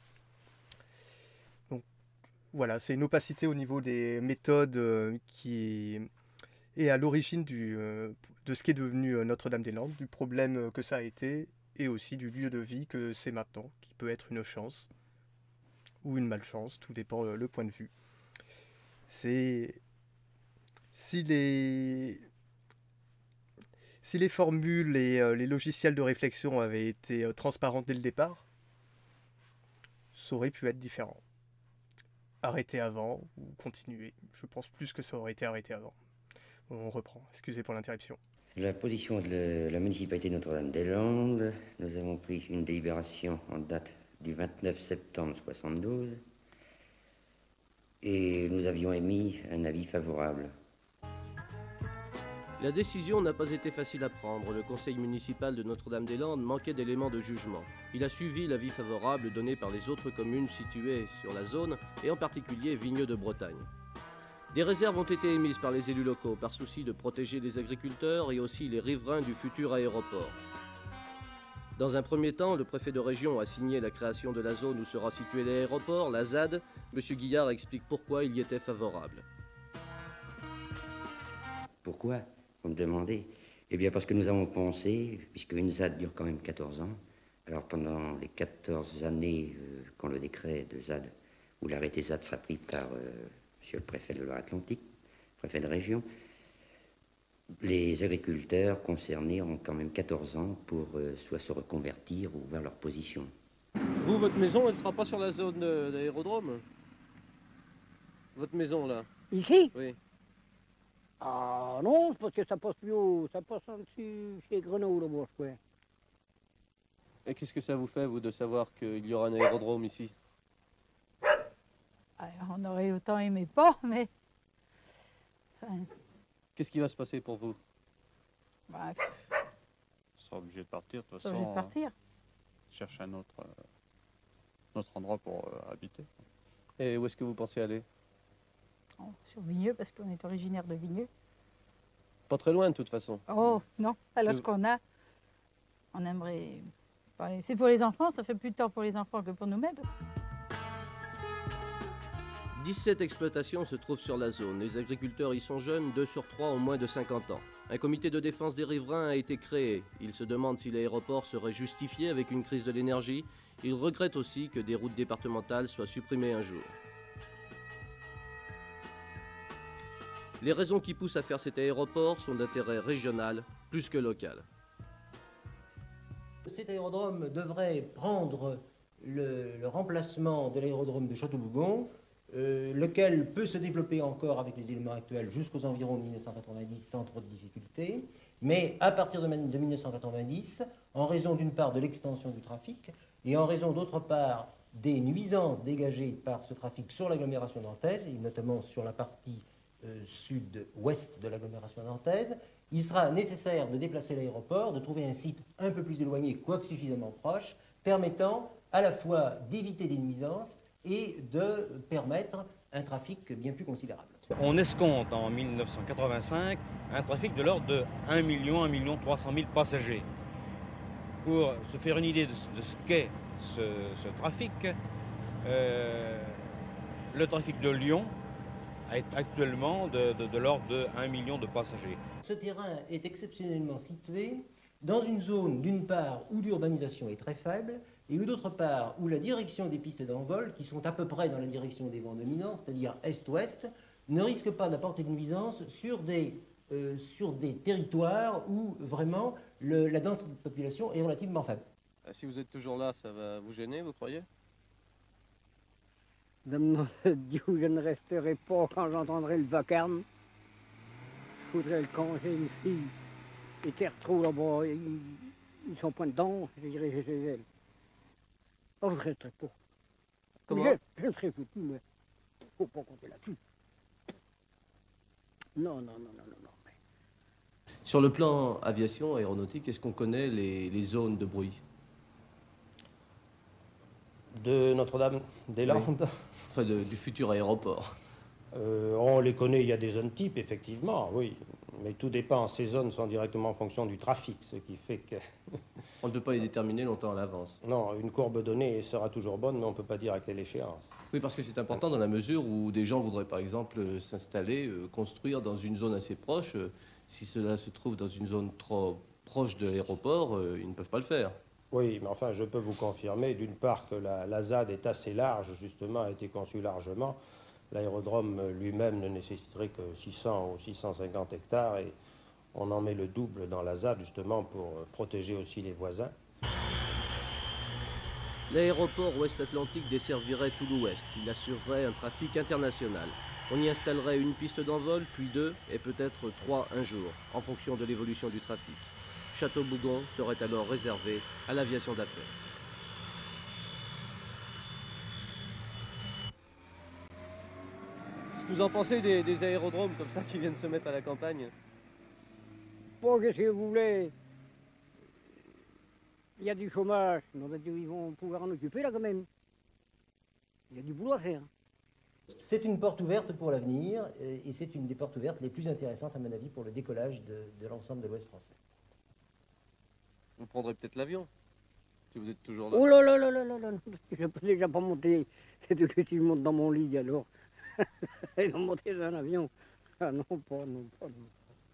Donc voilà, c'est une opacité au niveau des méthodes qui est à l'origine de ce qui est devenu Notre-Dame-des-Landes, du problème que ça a été, et aussi du lieu de vie que c'est maintenant, qui peut être une chance ou une malchance, tout dépend le point de vue. C'est Si les... Si les formules et euh, les logiciels de réflexion avaient été euh, transparents dès le départ, ça aurait pu être différent. Arrêter avant ou continuer. Je pense plus que ça aurait été arrêté avant. On reprend. Excusez pour l'interruption. La position de la municipalité de Notre-Dame-des-Landes, nous avons pris une délibération en date du vingt-neuf septembre soixante-douze et nous avions émis un avis favorable. La décision n'a pas été facile à prendre. Le conseil municipal de Notre-Dame-des-Landes manquait d'éléments de jugement. Il a suivi l'avis favorable donné par les autres communes situées sur la zone, et en particulier Vigneux de Bretagne. Des réserves ont été émises par les élus locaux par souci de protéger les agriculteurs et aussi les riverains du futur aéroport. Dans un premier temps, le préfet de région a signé la création de la zone où sera situé l'aéroport, la Z A D. Monsieur Guillard explique pourquoi il y était favorable. Pourquoi, vous me demandez? Eh bien parce que nous avons pensé, puisque une Z A D dure quand même quatorze ans, alors pendant les quatorze années euh, quand le décret de Z A D, ou l'arrêté Z A D sera pris par euh, monsieur le préfet de Loire-Atlantique, préfet de région, les agriculteurs concernés ont quand même quatorze ans pour euh, soit se reconvertir ou voir leur position. Vous, votre maison, elle ne sera pas sur la zone d'aérodrome? Votre maison, là? Ici? Oui. Ah non, parce que ça passe plus haut, ça passe en dessus chez Grenoble, moi, je crois. Et qu'est-ce que ça vous fait, vous, de savoir qu'il y aura un aérodrome ici? Alors, on aurait autant aimé pas, mais... Enfin, Qu'est-ce qui va se passer pour vous? bref, On sera obligé de partir, de toute on façon. est obligé de partir. euh, Chercher un autre, euh, autre endroit pour euh, habiter. Et où est-ce que vous pensez aller? Oh, sur Vigneux, parce qu'on est originaire de Vigneux. Pas très loin, de toute façon. Oh, non, alors Euh, ce qu'on a, on aimerait... pas- C'est pour les enfants, ça fait plus de temps pour les enfants que pour nous-mêmes. dix-sept exploitations se trouvent sur la zone. Les agriculteurs y sont jeunes, deux sur trois ont moins de cinquante ans. Un comité de défense des riverains a été créé. Il se demande si l'aéroport serait justifié avec une crise de l'énergie. Il regrette aussi que des routes départementales soient supprimées un jour. Les raisons qui poussent à faire cet aéroport sont d'intérêt régional plus que local. Cet aérodrome devrait prendre le, le remplacement de l'aérodrome de Château-Bougon, euh, lequel peut se développer encore avec les éléments actuels jusqu'aux environs de mille neuf cent quatre-vingt-dix sans trop de difficultés. Mais à partir de, de mille neuf cent quatre-vingt-dix, en raison d'une part de l'extension du trafic et en raison d'autre part des nuisances dégagées par ce trafic sur l'agglomération nantaise, et notamment sur la partie euh, sud-ouest de l'agglomération nantaise, il sera nécessaire de déplacer l'aéroport, de trouver un site un peu plus éloigné, quoique suffisamment proche, permettant à la fois d'éviter des nuisances et de permettre un trafic bien plus considérable. On escompte en mille neuf cent quatre-vingt-cinq un trafic de l'ordre de un million, un million trois cent mille passagers. Pour se faire une idée de, de ce qu'est ce, ce trafic, euh, le trafic de Lyon est actuellement de, de, de l'ordre de un million de passagers. Ce terrain est exceptionnellement situé dans une zone, d'une part, où l'urbanisation est très faible, et d'autre part, où la direction des pistes d'envol, qui sont à peu près dans la direction des vents dominants, c'est-à-dire est-ouest, ne risque pas d'apporter de nuisance sur des, euh, sur des territoires où vraiment le, la densité de population est relativement faible. Si vous êtes toujours là, ça va vous gêner, vous croyez? De nom de Dieu, je ne resterai pas quand j'entendrai le vacarme. Je foudrais le camp, j'ai une fille. Les terres trop là-bas, ils, ils sont point dedans, j'irai chez elle. Oh, je ne resterai pas. Comment? Je, je ne serai foutu, mais il ne faut pas compter là-dessus. Non, non, non, non, non, non. Sur le plan aviation, aéronautique, est-ce qu'on connaît les, les zones de bruit? De Notre-Dame-des-Landes. Oui. Enfin, de, du futur aéroport. Euh, on les connaît, il y a des zones types, effectivement, oui. Mais tout dépend, ces zones sont directement en fonction du trafic, ce qui fait que... On ne peut pas les déterminer longtemps à l'avance. Non, une courbe donnée sera toujours bonne, mais on ne peut pas dire à quelle échéance. Oui, parce que c'est important dans la mesure où des gens voudraient, par exemple, s'installer, euh, construire dans une zone assez proche. Euh, si cela se trouve dans une zone trop proche de l'aéroport, euh, ils ne peuvent pas le faire. Oui, mais enfin, je peux vous confirmer, d'une part, que la, la Z A D est assez large, justement, a été conçue largement, L'aérodrome lui-même ne nécessiterait que six cents ou six cent cinquante hectares et on en met le double dans la Z A D justement pour protéger aussi les voisins. L'aéroport ouest-Atlantique desservirait tout l'ouest. Il assurerait un trafic international. On y installerait une piste d'envol, puis deux, et peut-être trois un jour, en fonction de l'évolution du trafic. Château-Bougon serait alors réservé à l'aviation d'affaires. Qu'est-ce que vous en pensez des, des aérodromes comme ça qui viennent se mettre à la campagne? Bon, qu'est-ce que vous voulez? Il y a du chômage, non, ben, ils vont pouvoir en occuper là quand même. Il y a du boulot à faire. C'est une porte ouverte pour l'avenir et c'est une des portes ouvertes les plus intéressantes à mon avis pour le décollage de, de l'ensemble de l'Ouest français. Vous prendrez peut-être l'avion, si vous êtes toujours là. Oh là là là là là là, je ne peux déjà pas monter. C'est que tu montes dans mon lit alors. Ils vont monter dans l'avion. Ah non, pas, non, pas, non.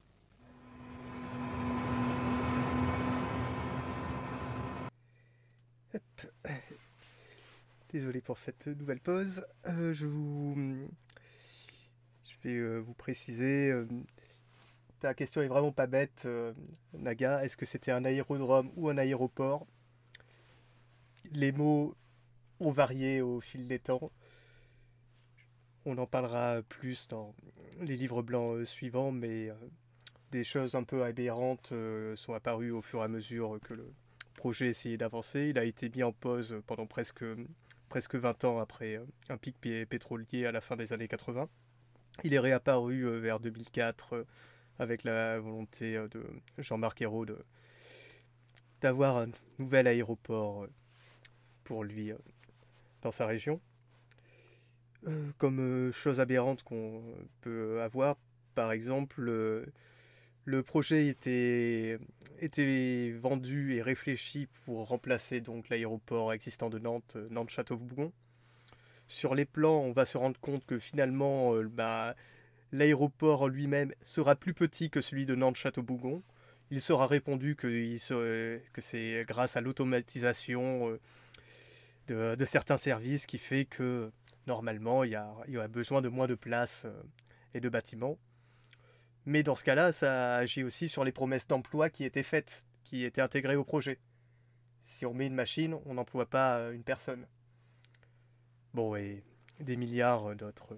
Hop. Désolé pour cette nouvelle pause. Euh, je vous, je vais euh, vous préciser. Euh, ta question est vraiment pas bête, euh, Naga. Est-ce que c'était un aérodrome ou un aéroport? Les mots ont varié au fil des temps. On en parlera plus dans les livres blancs euh, suivants, mais euh, des choses un peu aberrantes euh, sont apparues au fur et à mesure que le projet essayait d'avancer. Il a été mis en pause pendant presque, presque vingt ans après euh, un pic pétrolier à la fin des années quatre-vingts. Il est réapparu euh, vers deux mille quatre euh, avec la volonté euh, de Jean-Marc Ayrault de, d'avoir un nouvel aéroport euh, pour lui euh, dans sa région. Euh, comme euh, chose aberrante qu'on peut avoir, par exemple, euh, le projet était, était vendu et réfléchi pour remplacer donc l'aéroport existant de Nantes, euh, Nantes-Château-Bougon. Sur les plans, on va se rendre compte que finalement, euh, bah, l'aéroport lui-même sera plus petit que celui de Nantes-Château-Bougon. Il sera répondu que, il sera, que c'est grâce à l'automatisation euh, de, de certains services qui fait que normalement, il y a, il y a besoin de moins de place euh, et de bâtiments. Mais dans ce cas-là, ça agit aussi sur les promesses d'emploi qui étaient faites, qui étaient intégrées au projet. Si on met une machine, on n'emploie pas euh, une personne. Bon, et des milliards d'autres...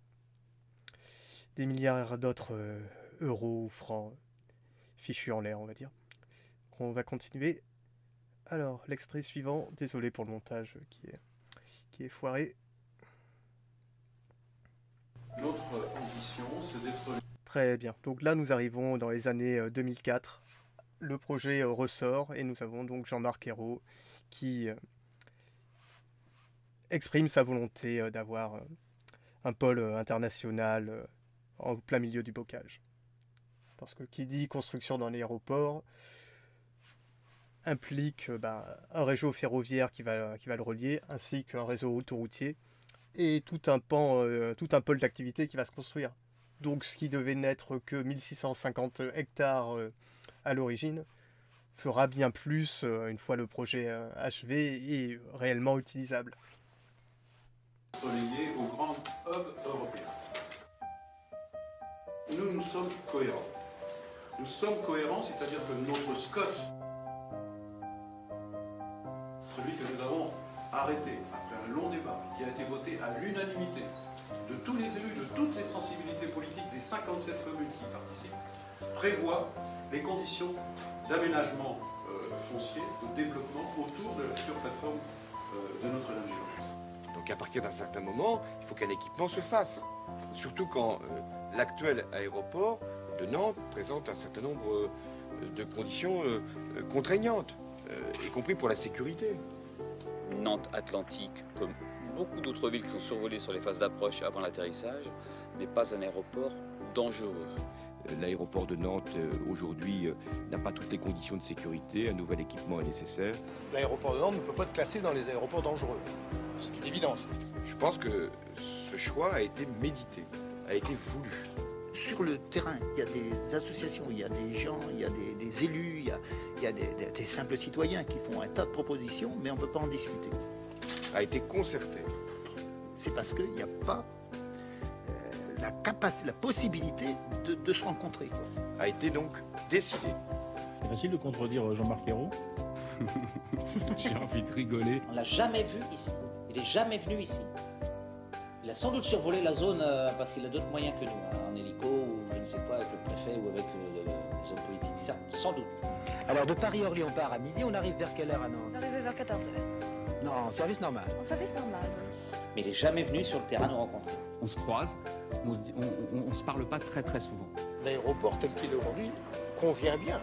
Des milliards d'autres euh, euros ou francs fichus en l'air, on va dire. On va continuer. Alors, l'extrait suivant, désolé pour le montage qui est, qui est foiré. Notre ambition, c'est d'être... Très bien. Donc là, nous arrivons dans les années deux mille quatre. Le projet ressort et nous avons donc Jean-Marc Ayrault qui euh, exprime sa volonté euh, d'avoir euh, un pôle euh, international euh, en plein milieu du bocage. Parce que qui dit construction d'un aéroport implique euh, bah, un réseau ferroviaire qui va, qui va le relier, ainsi qu'un réseau autoroutier et tout un pan, euh, tout un pôle d'activité qui va se construire. Donc ce qui devait n'être que mille six cent cinquante hectares euh, à l'origine fera bien plus euh, une fois le projet euh, achevé et réellement utilisable. Relégué au grand hub européen. Nous, nous sommes cohérents. Nous sommes cohérents, c'est-à-dire que notre SCOT, celui que nous avons arrêté après un long débat, qui a été voté à l'unanimité de tous les élus, de toutes les sensibilités politiques des cinquante-sept communes qui y participent, prévoit les conditions d'aménagement euh, foncier, de développement autour de la future plateforme euh, de Notre-Dame-des-Landes. Donc à partir d'un certain moment, il faut qu'un équipement se fasse. Surtout quand euh, l'actuel aéroport de Nantes présente un certain nombre euh, de conditions euh, euh, contraignantes, euh, y compris pour la sécurité. Nantes Atlantique, comme beaucoup d'autres villes qui sont survolées sur les phases d'approche avant l'atterrissage, n'est pas un aéroport dangereux. L'aéroport de Nantes, aujourd'hui, n'a pas toutes les conditions de sécurité. Un nouvel équipement est nécessaire. L'aéroport de Nantes ne peut pas être classé dans les aéroports dangereux. C'est une évidence. Je pense que ce choix a été médité, a été voulu. Sur le terrain, il y a des associations, il y a des gens, il y a des, des élus, il y a, il y a des, des, des simples citoyens qui font un tas de propositions, mais on ne peut pas en discuter. A été concerté. C'est parce qu'il n'y a pas la capacité, la possibilité de, de se rencontrer, quoi. A été donc décidé. C'est facile de contredire Jean-Marc Ayrault. J'ai envie de rigoler. On l'a jamais vu ici. Il est jamais venu ici. Il a sans doute survolé la zone euh, parce qu'il a d'autres moyens que nous, hein, en hélico ou je ne sais pas, avec le préfet ou avec euh, le, les hommes politiques, ça, sans doute. Alors de Paris-Orly, on part à midi, on arrive vers quelle heure à Nantes? On arrive vers quatorze heures. Non, en service normal. En service normal. Mais il n'est jamais venu sur le terrain nous rencontrer. On se croise, on se, dit, on, on, on se parle pas très très souvent. L'aéroport tel qu'il est aujourd'hui convient bien.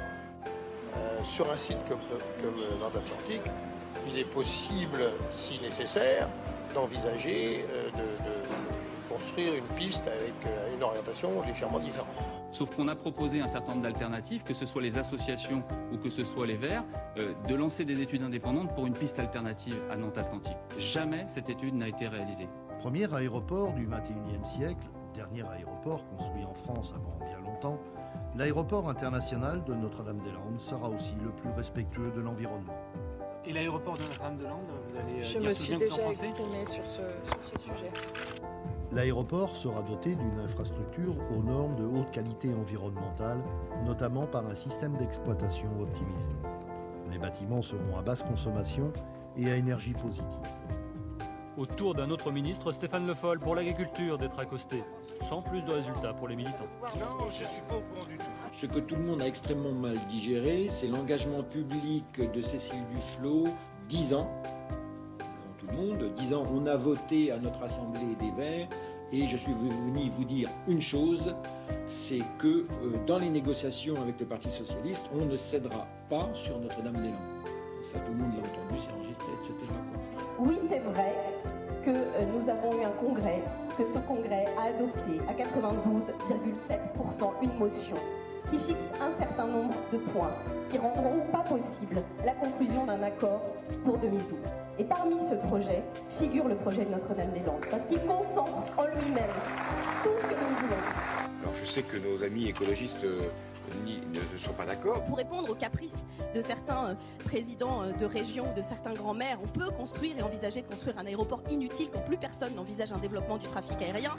Euh, sur un site comme, comme Nantes-Atlantique, il est possible, si nécessaire, d'envisager euh, de, de construire une piste avec euh, une orientation légèrement différente. Sauf qu'on a proposé un certain nombre d'alternatives, que ce soit les associations ou que ce soit les Verts, euh, de lancer des études indépendantes pour une piste alternative à Nantes-Atlantique. Jamais cette étude n'a été réalisée. Premier aéroport du vingt et unième siècle, dernier aéroport construit en France avant bien longtemps, l'aéroport international de Notre-Dame-des-Landes sera aussi le plus respectueux de l'environnement. Et l'aéroport de Notre-Dame-des-Landes, vous allez Je dire me tout suis bien que vous en déjà pensez exprimée sur ce, sur ce sujet. L'aéroport sera doté d'une infrastructure aux normes de haute qualité environnementale, notamment par un système d'exploitation optimisé. Les bâtiments seront à basse consommation et à énergie positive. Au tour d'un autre ministre, Stéphane Le Foll, pour l'agriculture, d'être accosté, sans plus de résultats pour les militants. Non, je ne suis pas au courant du tout. Ce que tout le monde a extrêmement mal digéré, c'est l'engagement public de Cécile Duflot, dix ans, devant tout le monde, dix ans, on a voté à notre Assemblée des Verts, et je suis venu vous dire une chose, c'est que euh, dans les négociations avec le Parti Socialiste, on ne cédera pas sur Notre-Dame-des-Landes. Ça, tout le monde l'a entendu, c'est enregistré, et cetera. Oui, c'est vrai que nous avons eu un congrès, que ce congrès a adopté à quatre-vingt-douze virgule sept pour cent une motion qui fixe un certain nombre de points qui rendront pas possible la conclusion d'un accord pour deux mille douze. Et parmi ce projet figure le projet de Notre-Dame-des-Landes, parce qu'il concentre en lui-même tout ce que nous voulons. Alors je sais que nos amis écologistes euh, ni, ne, ne sont pas d'accord. Pour répondre aux caprices de certains euh, présidents euh, de région ou de certains grands maires, on peut construire et envisager de construire un aéroport inutile quand plus personne n'envisage un développement du trafic aérien.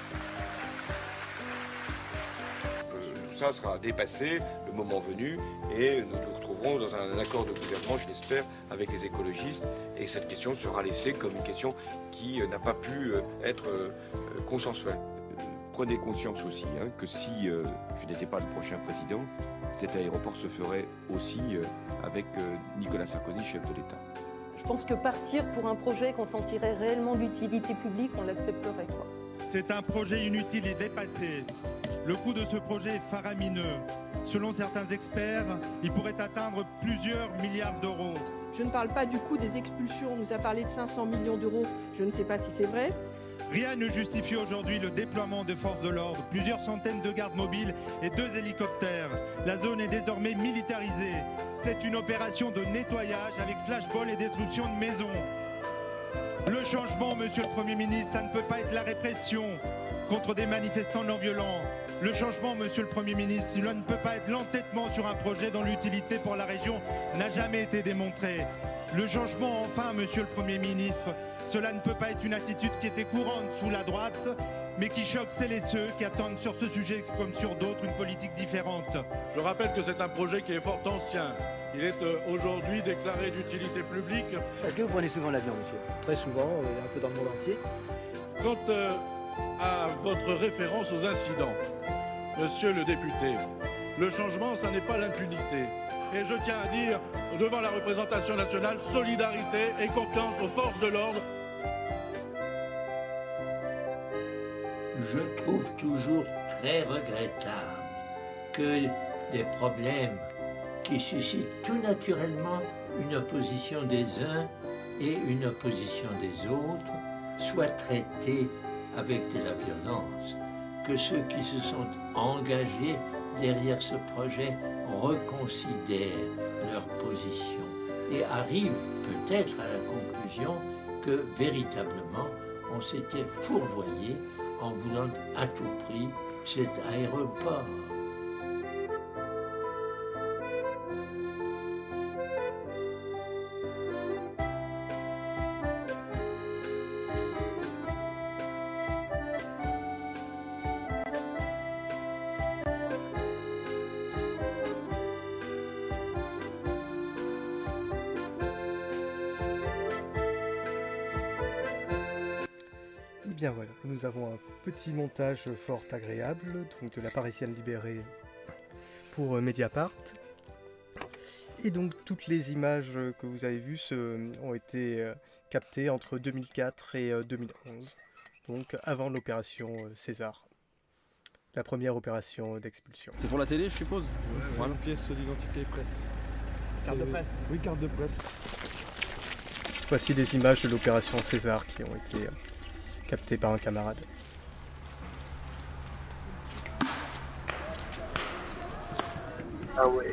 Tout ça sera dépassé le moment venu et nous nous retrouverons dans un accord de gouvernement, je l'espère, avec les écologistes et cette question sera laissée comme une question qui euh, n'a pas pu euh, être euh, consensuelle. Prenez conscience aussi hein, que si euh, je n'étais pas le prochain président, cet aéroport se ferait aussi euh, avec euh, Nicolas Sarkozy, chef de l'État. Je pense que partir pour un projet qu'on sentirait réellement d'utilité publique, on l'accepterait, quoi. C'est un projet inutile et dépassé. Le coût de ce projet est faramineux. Selon certains experts, il pourrait atteindre plusieurs milliards d'euros. Je ne parle pas du coût des expulsions, on nous a parlé de cinq cents millions d'euros, je ne sais pas si c'est vrai. Rien ne justifie aujourd'hui le déploiement de forces de l'ordre, plusieurs centaines de gardes mobiles et deux hélicoptères. La zone est désormais militarisée. C'est une opération de nettoyage avec flashball et destruction de maisons. Le changement, monsieur le Premier ministre, ça ne peut pas être la répression contre des manifestants non violents. Le changement, monsieur le Premier ministre, cela ne peut pas être l'entêtement sur un projet dont l'utilité pour la région n'a jamais été démontrée. Le changement, enfin, monsieur le Premier ministre, cela ne peut pas être une attitude qui était courante sous la droite, mais qui choque celles et ceux qui attendent sur ce sujet comme sur d'autres une politique différente. Je rappelle que c'est un projet qui est fort ancien. Il est euh, aujourd'hui déclaré d'utilité publique. Est-ce que vous prenez souvent l'avion, monsieur? Très souvent, euh, un peu dans le monde entier. Quant euh, à votre référence aux incidents, monsieur le député, le changement, ça n'est pas l'impunité. Et je tiens à dire, devant la représentation nationale, solidarité et confiance aux forces de l'ordre. Je trouve toujours très regrettable que des problèmes qui suscitent tout naturellement une opposition des uns et une opposition des autres soient traités avec de la violence, que ceux qui se sont engagés derrière ce projet reconsidèrent leur position et arrivent peut-être à la conclusion que véritablement on s'était fourvoyé en voulant à tout prix cet aéroport. bien voilà, nous avons un petit montage fort agréable, donc de la Parisienne libérée pour Mediapart. Et donc toutes les images que vous avez vues se, ont été captées entre deux mille quatre et deux mille onze, donc avant l'opération César, la première opération d'expulsion. C'est pour la télé, je suppose. Ouais, voilà. Une pièce d'identité presse. Carte de presse. Oui, carte de presse. Voici des images de l'opération César qui ont été captées par un camarade. Ah ouais.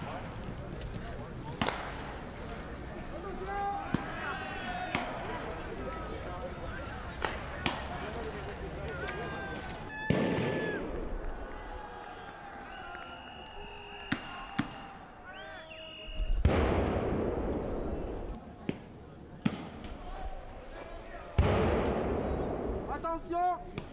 Attention!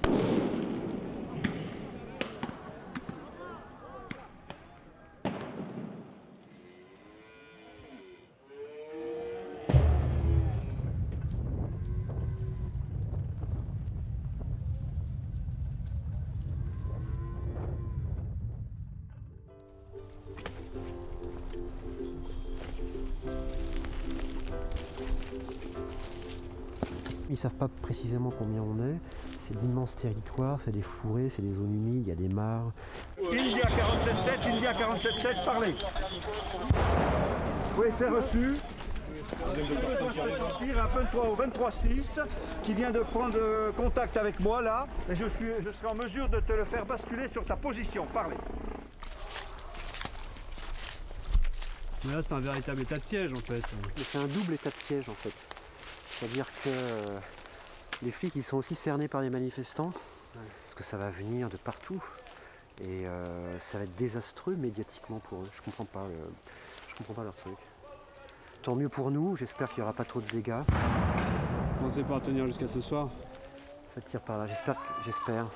Ils ne savent pas précisément combien on est, c'est d'immenses territoires, c'est des fourrés, c'est des zones humides, il y a des mares. India quarante-sept sept, India quarante-sept sept, parlez. Oui, c'est reçu. Il un vingt-trois au vingt-trois six qui vient de prendre contact avec moi là, et je, suis, je serai en mesure de te le faire basculer sur ta position, parlez. Mais là c'est un véritable état de siège en fait. C'est un double état de siège en fait. C'est-à-dire que euh, les flics ils sont aussi cernés par les manifestants, parce que ça va venir de partout. Et euh, ça va être désastreux médiatiquement pour eux. Je comprends pas, euh, je comprends pas leur truc. Tant mieux pour nous, j'espère qu'il n'y aura pas trop de dégâts. Vous pensez pouvoir tenir jusqu'à ce soir? Ça tire par là, j'espère. j'espère.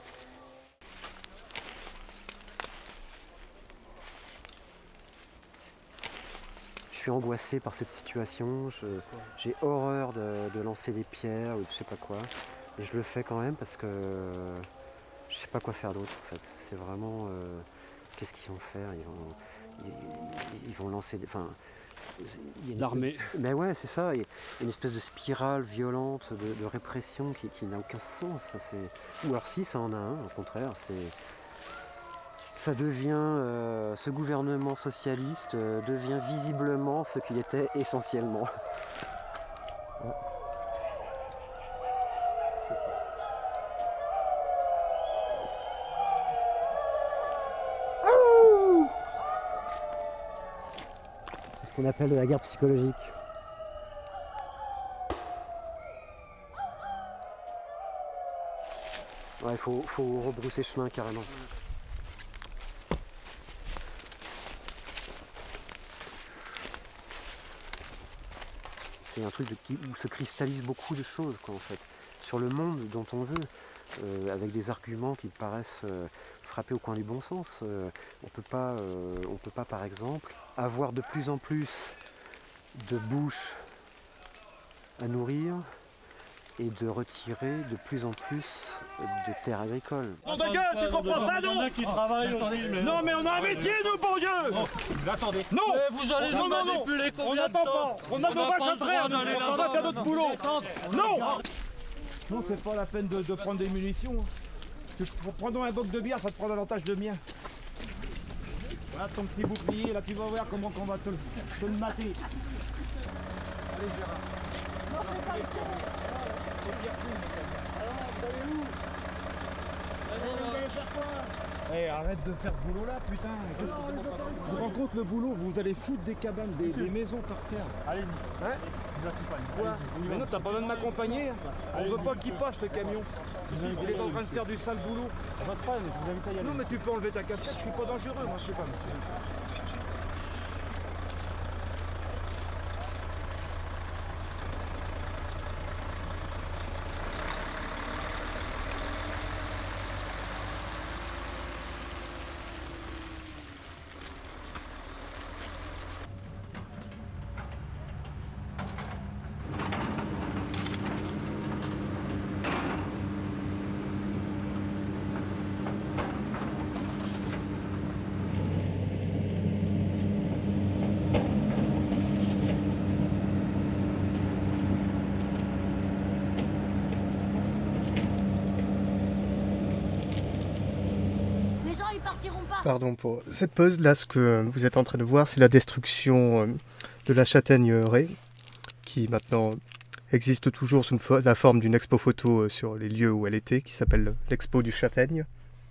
Je suis angoissé par cette situation, je, j'ai horreur de, de lancer des pierres ou je sais pas quoi. Et je le fais quand même parce que euh, je sais pas quoi faire d'autre en fait. C'est vraiment... Euh, qu'est-ce qu'ils vont faire? Ils vont, ils, ils vont lancer des... Enfin, l'armée. Mais ouais, c'est ça. Il y a une espèce de spirale violente de, de répression qui, qui n'a aucun sens. C'est... Ou alors si, ça en a un, au contraire. C'est... Ça devient, euh, ce gouvernement socialiste euh, devient visiblement ce qu'il était essentiellement. Ouais. C'est ce qu'on appelle de la guerre psychologique. Ouais, il faut, faut rebrousser chemin carrément. C'est un truc de, qui, où se cristallisent beaucoup de choses quoi, en fait, sur le monde dont on veut, euh, avec des arguments qui paraissent euh, frapper au coin du bon sens. Euh, on peut pas, euh, on peut pas par exemple avoir de plus en plus de bouches à nourrir et de retirer de plus en plus de terres agricoles. Non ta gueule, tu comprends ça, non? Qui travaille aussi, mais non mais on a un métier nous, bon Dieu. Vous attendez. Non, vous allez non, non, non, on n'attend pas. On a nos vaches à traire, on s'en va faire notre boulot. Non. Non, c'est pas la peine de, de prendre des munitions. Prenons un boc de bière, ça te prend davantage de mien. Voilà ton petit bouclier, là tu vas voir comment on va te, te le mater. Allez Gérard. Non, c'est pas le coup. Alors, vous allez où? Vous allez faire quoi? Eh, arrête de faire ce boulot là, putain. Qu'est-ce que c'est? Vous vous rendez compte le boulot? Vous allez foutre des cabanes, des, des maisons par terre. Allez-y. Hein? Je vous accompagne. Quoi? Mais non, t'as pas besoin de m'accompagner. On veut pas qu'il passe le camion. Il est en train de faire du sale boulot. Pas de problème, je vous invite à y aller. Non, mais tu peux enlever ta casquette, je suis pas dangereux, moi, je sais pas, monsieur. Pardon pour cette pause. Là, ce que vous êtes en train de voir, c'est la destruction de la châtaigneraie, qui maintenant existe toujours sous la forme d'une expo photo sur les lieux où elle était, qui s'appelle l'expo du Châtaigne.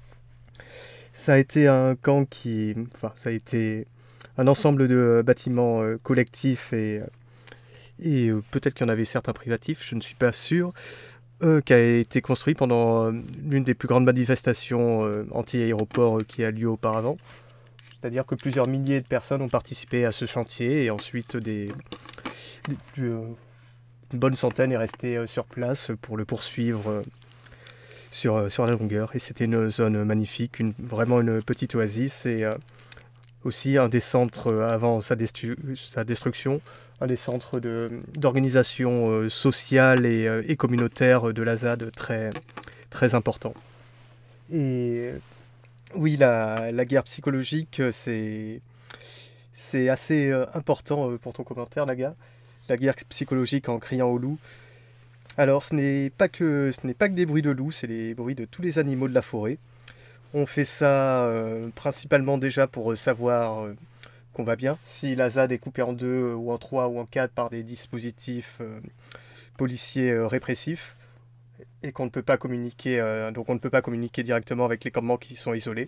Ça a été un camp qui... Enfin, ça a été un ensemble de bâtiments collectifs et, et peut-être qu'il y en avait certains privatifs, je ne suis pas sûr, euh, qui a été construit pendant l'une des plus grandes manifestations euh, anti-aéroport euh, qui a lieu auparavant. C'est-à-dire que plusieurs milliers de personnes ont participé à ce chantier et ensuite des, des plus, euh, une bonne centaine est restée euh, sur place pour le poursuivre euh, sur, euh, sur la longueur. Et c'était une zone magnifique, une, vraiment une petite oasis et euh, aussi un des centres, euh, avant sa, sa destruction, un des centres d'organisation de, euh, sociale et, euh, et communautaire de la Z A D très, très important. Et oui, la, la guerre psychologique, c'est assez euh, important euh, pour ton commentaire, Naga. La guerre psychologique en criant au loup. Alors, ce n'est pas que ce n'est pas que des bruits de loups, c'est les bruits de tous les animaux de la forêt. On fait ça euh, principalement déjà pour euh, savoir euh, qu'on va bien. Si la Z A D est coupée en deux, euh, ou en trois, ou en quatre par des dispositifs euh, policiers euh, répressifs, et qu'on ne peut pas communiquer, euh, donc on ne peut pas communiquer directement avec les campements qui sont isolés.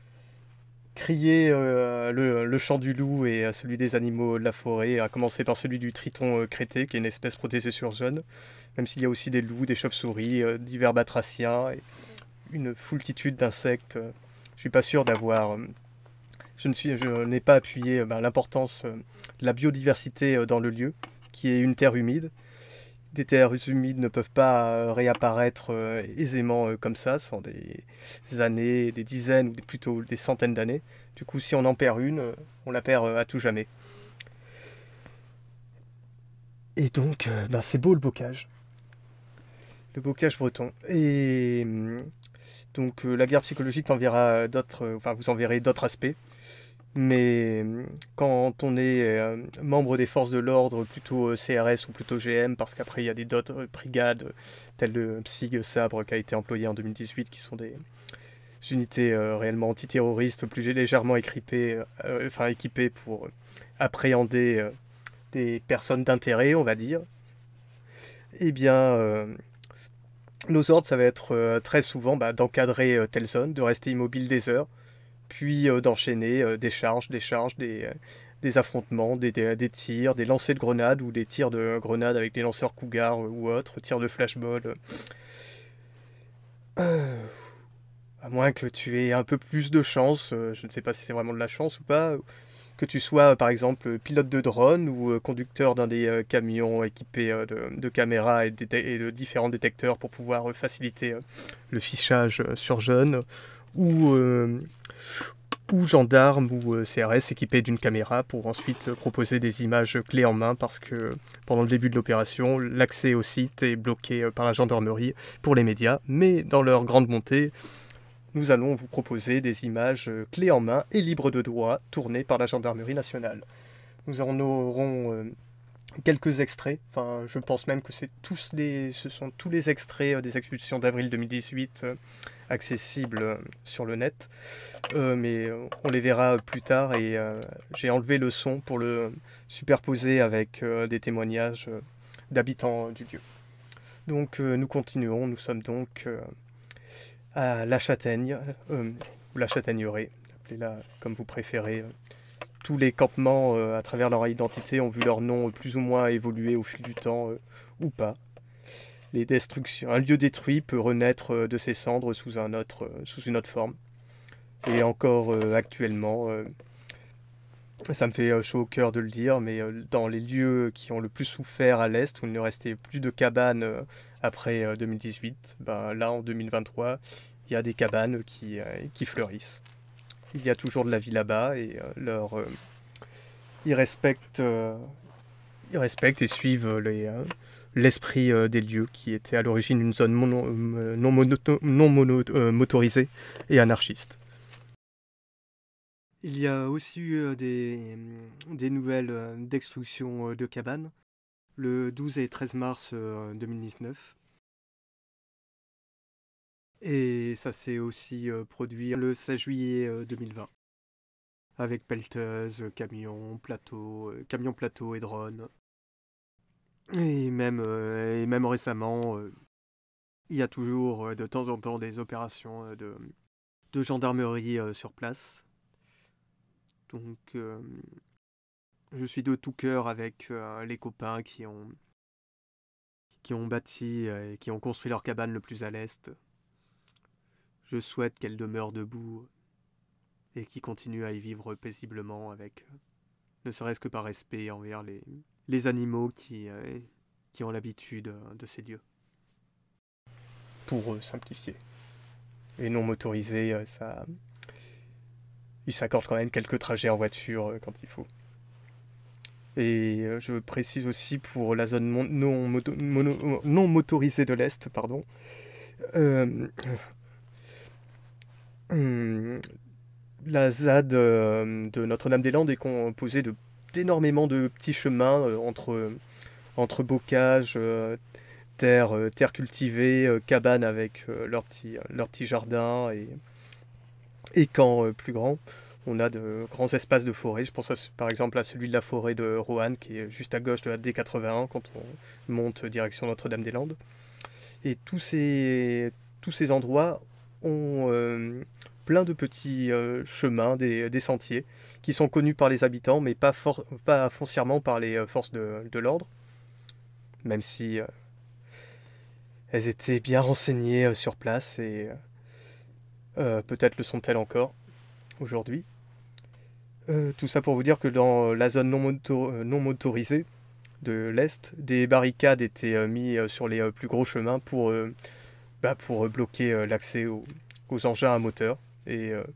Crier euh, le, le chant du loup et euh, celui des animaux de la forêt, à commencer par celui du triton euh, crété, qui est une espèce protégée sur zone, même s'il y a aussi des loups, des chauves-souris, euh, divers batraciens, et une foultitude d'insectes. Euh, je suis pas sûr d'avoir... Euh, je ne suis, je n'ai pas appuyé euh, ben, l'importance euh, de la biodiversité euh, dans le lieu, qui est une terre humide. Des terres humides ne peuvent pas réapparaître aisément comme ça, sans des années, des dizaines ou plutôt des centaines d'années. Du coup, si on en perd une, on la perd à tout jamais. Et donc, ben c'est beau le bocage. Le bocage breton. Et donc, la guerre psychologique t'enverra d'autres, enfin, vous en verrez d'autres aspects. Mais quand on est euh, membre des forces de l'ordre, plutôt euh, C R S ou plutôt G M, parce qu'après il y a des d'autres brigades, telles le Psyg Sabre qui a été employé en deux mille dix-huit, qui sont des unités euh, réellement antiterroristes, plus légèrement équipées, euh, enfin, équipées pour appréhender euh, des personnes d'intérêt, on va dire. Eh bien, euh, nos ordres, ça va être euh, très souvent bah, d'encadrer euh, telle zone, de rester immobile des heures, puis euh, d'enchaîner euh, des charges, des charges, des, euh, des affrontements, des, des, des tirs, des lancers de grenades ou des tirs de grenades avec des lanceurs Cougar euh, ou autres, tirs de flashball. Euh, à moins que tu aies un peu plus de chance, euh, je ne sais pas si c'est vraiment de la chance ou pas, que tu sois par exemple pilote de drone ou euh, conducteur d'un des euh, camions équipés euh, de, de caméras et, et de différents détecteurs pour pouvoir euh, faciliter euh, le fichage euh, sur jeunes. Ou, euh, ou gendarme ou euh, C R S équipé d'une caméra pour ensuite euh, proposer des images clés en main parce que pendant le début de l'opération, l'accès au site est bloqué euh, par la gendarmerie pour les médias, mais dans leur grande montée, nous allons vous proposer des images euh, clés en main et libres de droit tournées par la gendarmerie nationale. Nous en aurons euh, quelques extraits, enfin je pense même que c'est tous les, ce sont tous les extraits euh, des expulsions d'avril deux mille dix-huit euh, accessibles euh, sur le net, euh, mais euh, on les verra plus tard et euh, j'ai enlevé le son pour le superposer avec euh, des témoignages euh, d'habitants du lieu. Donc euh, nous continuons, nous sommes donc euh, à La Châtaigne, euh, ou La Châtaigneraie, appelez-la comme vous préférez. Tous les campements, euh, à travers leur identité, ont vu leur nom euh, plus ou moins évoluer au fil du temps, euh, ou pas. Les destructions, un lieu détruit peut renaître euh, de ses cendres sous, un autre, euh, sous une autre forme. Et encore euh, actuellement, euh, ça me fait euh, chaud au cœur de le dire, mais euh, dans les lieux qui ont le plus souffert à l'Est, où il ne restait plus de cabanes euh, après euh, deux mille dix-huit, ben, là en deux mille vingt-trois, il y a des cabanes qui, euh, qui fleurissent. Il y a toujours de la vie là-bas et euh, leur, euh, ils, respectent, euh, ils respectent et suivent les, euh, l'esprit euh, des lieux qui était à l'origine une zone mono, euh, non, mono, non mono, euh, motorisée et anarchiste. Il y a aussi eu euh, des, des nouvelles euh, destruction euh, de cabanes le douze et treize mars euh, deux mille dix-neuf. Et ça s'est aussi euh, produit le seize juillet euh, deux mille vingt. avec pelleteuses, camions, plateaux, euh, camions plateaux et drones. Et même, euh, et même récemment, euh, il y a toujours euh, de temps en temps des opérations euh, de, de gendarmerie euh, sur place. Donc, euh, je suis de tout cœur avec euh, les copains qui ont, qui ont bâti euh, et qui ont construit leur cabane le plus à l'est. Je souhaite qu'elle demeure debout et qu'ils continuent à y vivre paisiblement avec, euh, ne serait-ce que par respect envers les, les animaux qui, euh, qui ont l'habitude euh, de ces lieux. Pour euh, simplifier. Et non motorisé, euh, ça... il s'accorde quand même quelques trajets en voiture euh, quand il faut. Et euh, je précise aussi pour la zone mon- non, moto- mono- non motorisée de l'Est, pardon, euh, hum, la Z A D euh, de Notre-Dame-des-Landes est composée de, d'énormément de petits chemins euh, entre, entre bocages, euh, terres euh, terre cultivées, euh, cabanes avec euh, leurs petits, leur petit jardin et, et camps euh, plus grands. On a de grands espaces de forêt. Je pense à, par exemple à celui de la forêt de Roanne qui est juste à gauche de la D quatre-vingt-un quand on monte direction Notre-Dame-des-Landes. Et tous ces, tous ces endroits ont euh, plein de petits euh, chemins, des, des sentiers, qui sont connus par les habitants, mais pas, for- pas foncièrement par les euh, forces de, de l'ordre, même si euh, elles étaient bien renseignées euh, sur place, et euh, peut-être le sont-elles encore aujourd'hui. Euh, tout ça pour vous dire que dans la zone non, moto- non motorisée de l'Est, des barricades étaient euh, mises sur les euh, plus gros chemins pour, euh, bah, pour bloquer euh, l'accès aux, aux engins à moteur et, euh,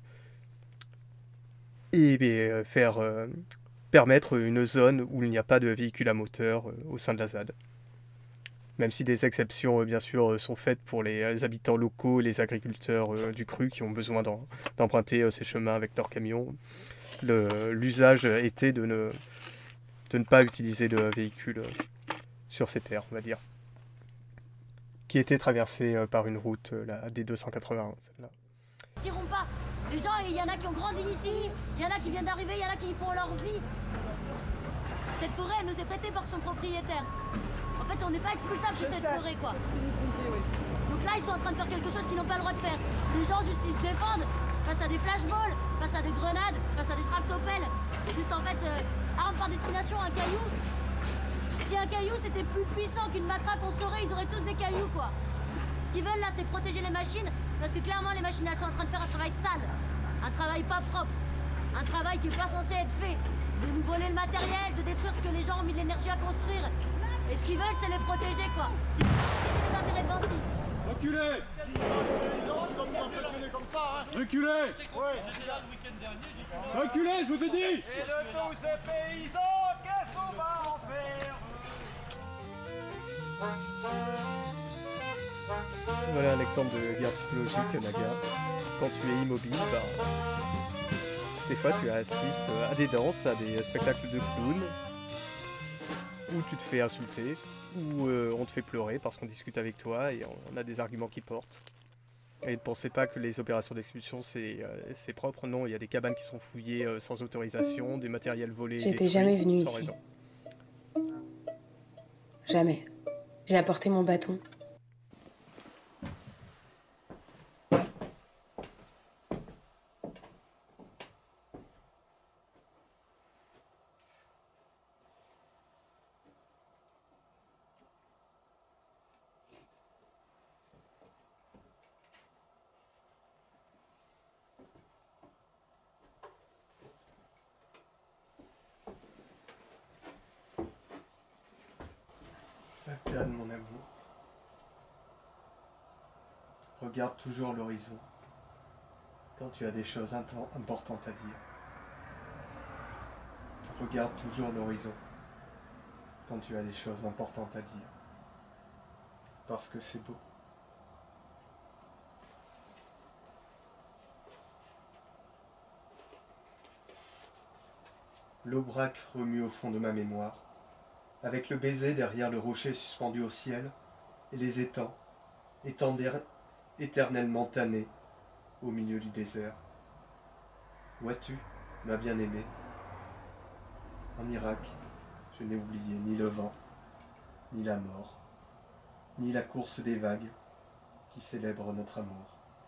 et euh, faire euh, permettre une zone où il n'y a pas de véhicules à moteur euh, au sein de la Z A D. Même si des exceptions, euh, bien sûr, euh, sont faites pour les, les habitants locaux et les agriculteurs euh, du cru qui ont besoin d'en- d'emprunter euh, ces chemins avec leurs camions. Le, l'usage était de ne, de ne pas utiliser de véhicules euh, sur ces terres, on va dire. Qui était traversée euh, par une route, euh, la D deux cent quatre-vingt-un, celle-là. Tirons pas. Les gens, il y en a qui ont grandi ici, il y en a qui viennent d'arriver, il y en a qui y font leur vie. Cette forêt, elle nous est prêtée par son propriétaire. En fait, on n'est pas expulsable de cette forêt, quoi. Donc là, ils sont en train de faire quelque chose qu'ils n'ont pas le droit de faire. Les gens, juste, ils se défendent face à des flashballs, face à des grenades, face à des tractopelles. Juste, en fait, euh, arme par destination, un caillou. Si un caillou, c'était plus puissant qu'une matraque, on saurait, ils auraient tous des cailloux, quoi. Ce qu'ils veulent, là, c'est protéger les machines, parce que clairement, les machines, elles sont en train de faire un travail sale. Un travail pas propre. Un travail qui n'est pas censé être fait. De nous voler le matériel, de détruire ce que les gens ont mis de l'énergie à construire. Et ce qu'ils veulent, c'est les protéger, quoi. C'est protéger les intérêts de Vinci. Reculez! Reculez! Reculez, je vous ai dit! Et de tous ces paysans, qu'est-ce qu'on va en faire? Voilà un exemple de guerre psychologique, Naga. Quand tu es immobile, bah, des fois tu assistes à des danses, à des spectacles de clowns, où tu te fais insulter, où euh, on te fait pleurer parce qu'on discute avec toi et on a des arguments qui portent. Et ne pensez pas que les opérations d'expulsion c'est euh, c'est propre, non, il y a des cabanes qui sont fouillées euh, sans autorisation, des matériels volés. J'étais détruits, jamais venue sans ici. raison. Jamais. J'ai apporté mon bâton. Regarde mon amour. Regarde toujours l'horizon quand tu as des choses inten- importantes à dire. Regarde toujours l'horizon quand tu as des choses importantes à dire. Parce que c'est beau. L'Aubrac remue au fond de ma mémoire, avec le baiser derrière le rocher suspendu au ciel, et les étangs, étangs der- éternellement tannés au milieu du désert. Vois-tu, ma bien-aimée. En Irak, je n'ai oublié ni le vent, ni la mort, ni la course des vagues qui célèbrent notre amour.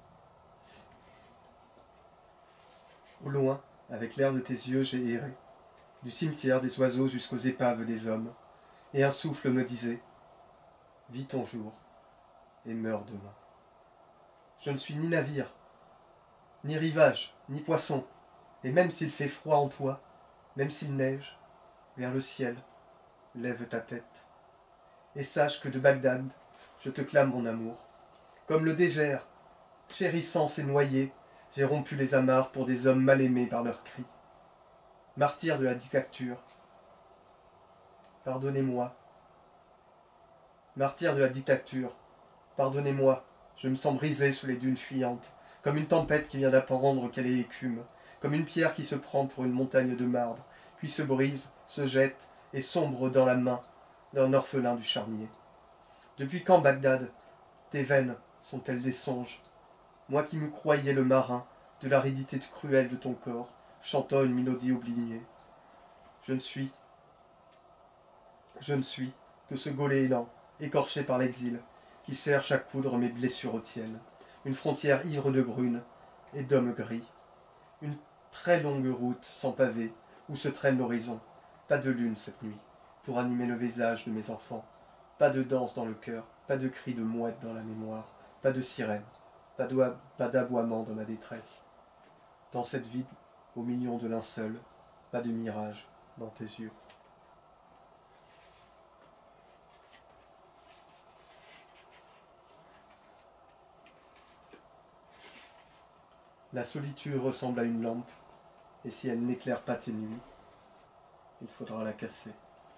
Au loin, avec l'air de tes yeux, j'ai erré, du cimetière des oiseaux jusqu'aux épaves des hommes, et un souffle me disait « Vis ton jour et meurs demain ». Je ne suis ni navire, ni rivage, ni poisson, et même s'il fait froid en toi, même s'il neige, vers le ciel, lève ta tête, et sache que de Bagdad, je te clame mon amour. Comme le dégère, chérissant ses noyés, j'ai rompu les amarres pour des hommes mal aimés par leurs cris. Martyr de la dictature, pardonnez-moi. Martyr de la dictature, pardonnez-moi, je me sens brisé sous les dunes fuyantes, comme une tempête qui vient d'apprendre qu'elle est écume, comme une pierre qui se prend pour une montagne de marbre, puis se brise, se jette et sombre dans la main d'un orphelin du charnier. Depuis quand, Bagdad, tes veines sont-elles des songes? Moi qui me croyais le marin de l'aridité cruelle de ton corps, chantant une mélodie oubliée. Je ne suis, je ne suis que ce goéland, écorché par l'exil, qui cherche à coudre mes blessures aux tiennes. Une frontière ivre de brunes et d'hommes gris. Une très longue route sans pavé, où se traîne l'horizon. Pas de lune cette nuit, pour animer le visage de mes enfants. Pas de danse dans le cœur, pas de cris de mouette dans la mémoire, pas de sirène, pas d'aboiement dans ma détresse. Dans cette vide, au million de linceuls, pas de mirage dans tes yeux. La solitude ressemble à une lampe, et si elle n'éclaire pas tes nuits, il faudra la casser.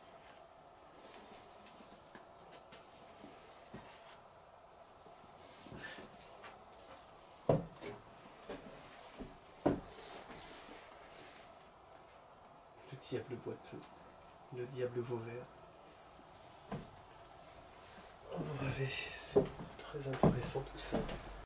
Le diable boiteux, le diable vauvert. Oh, allez, c'est très intéressant tout ça.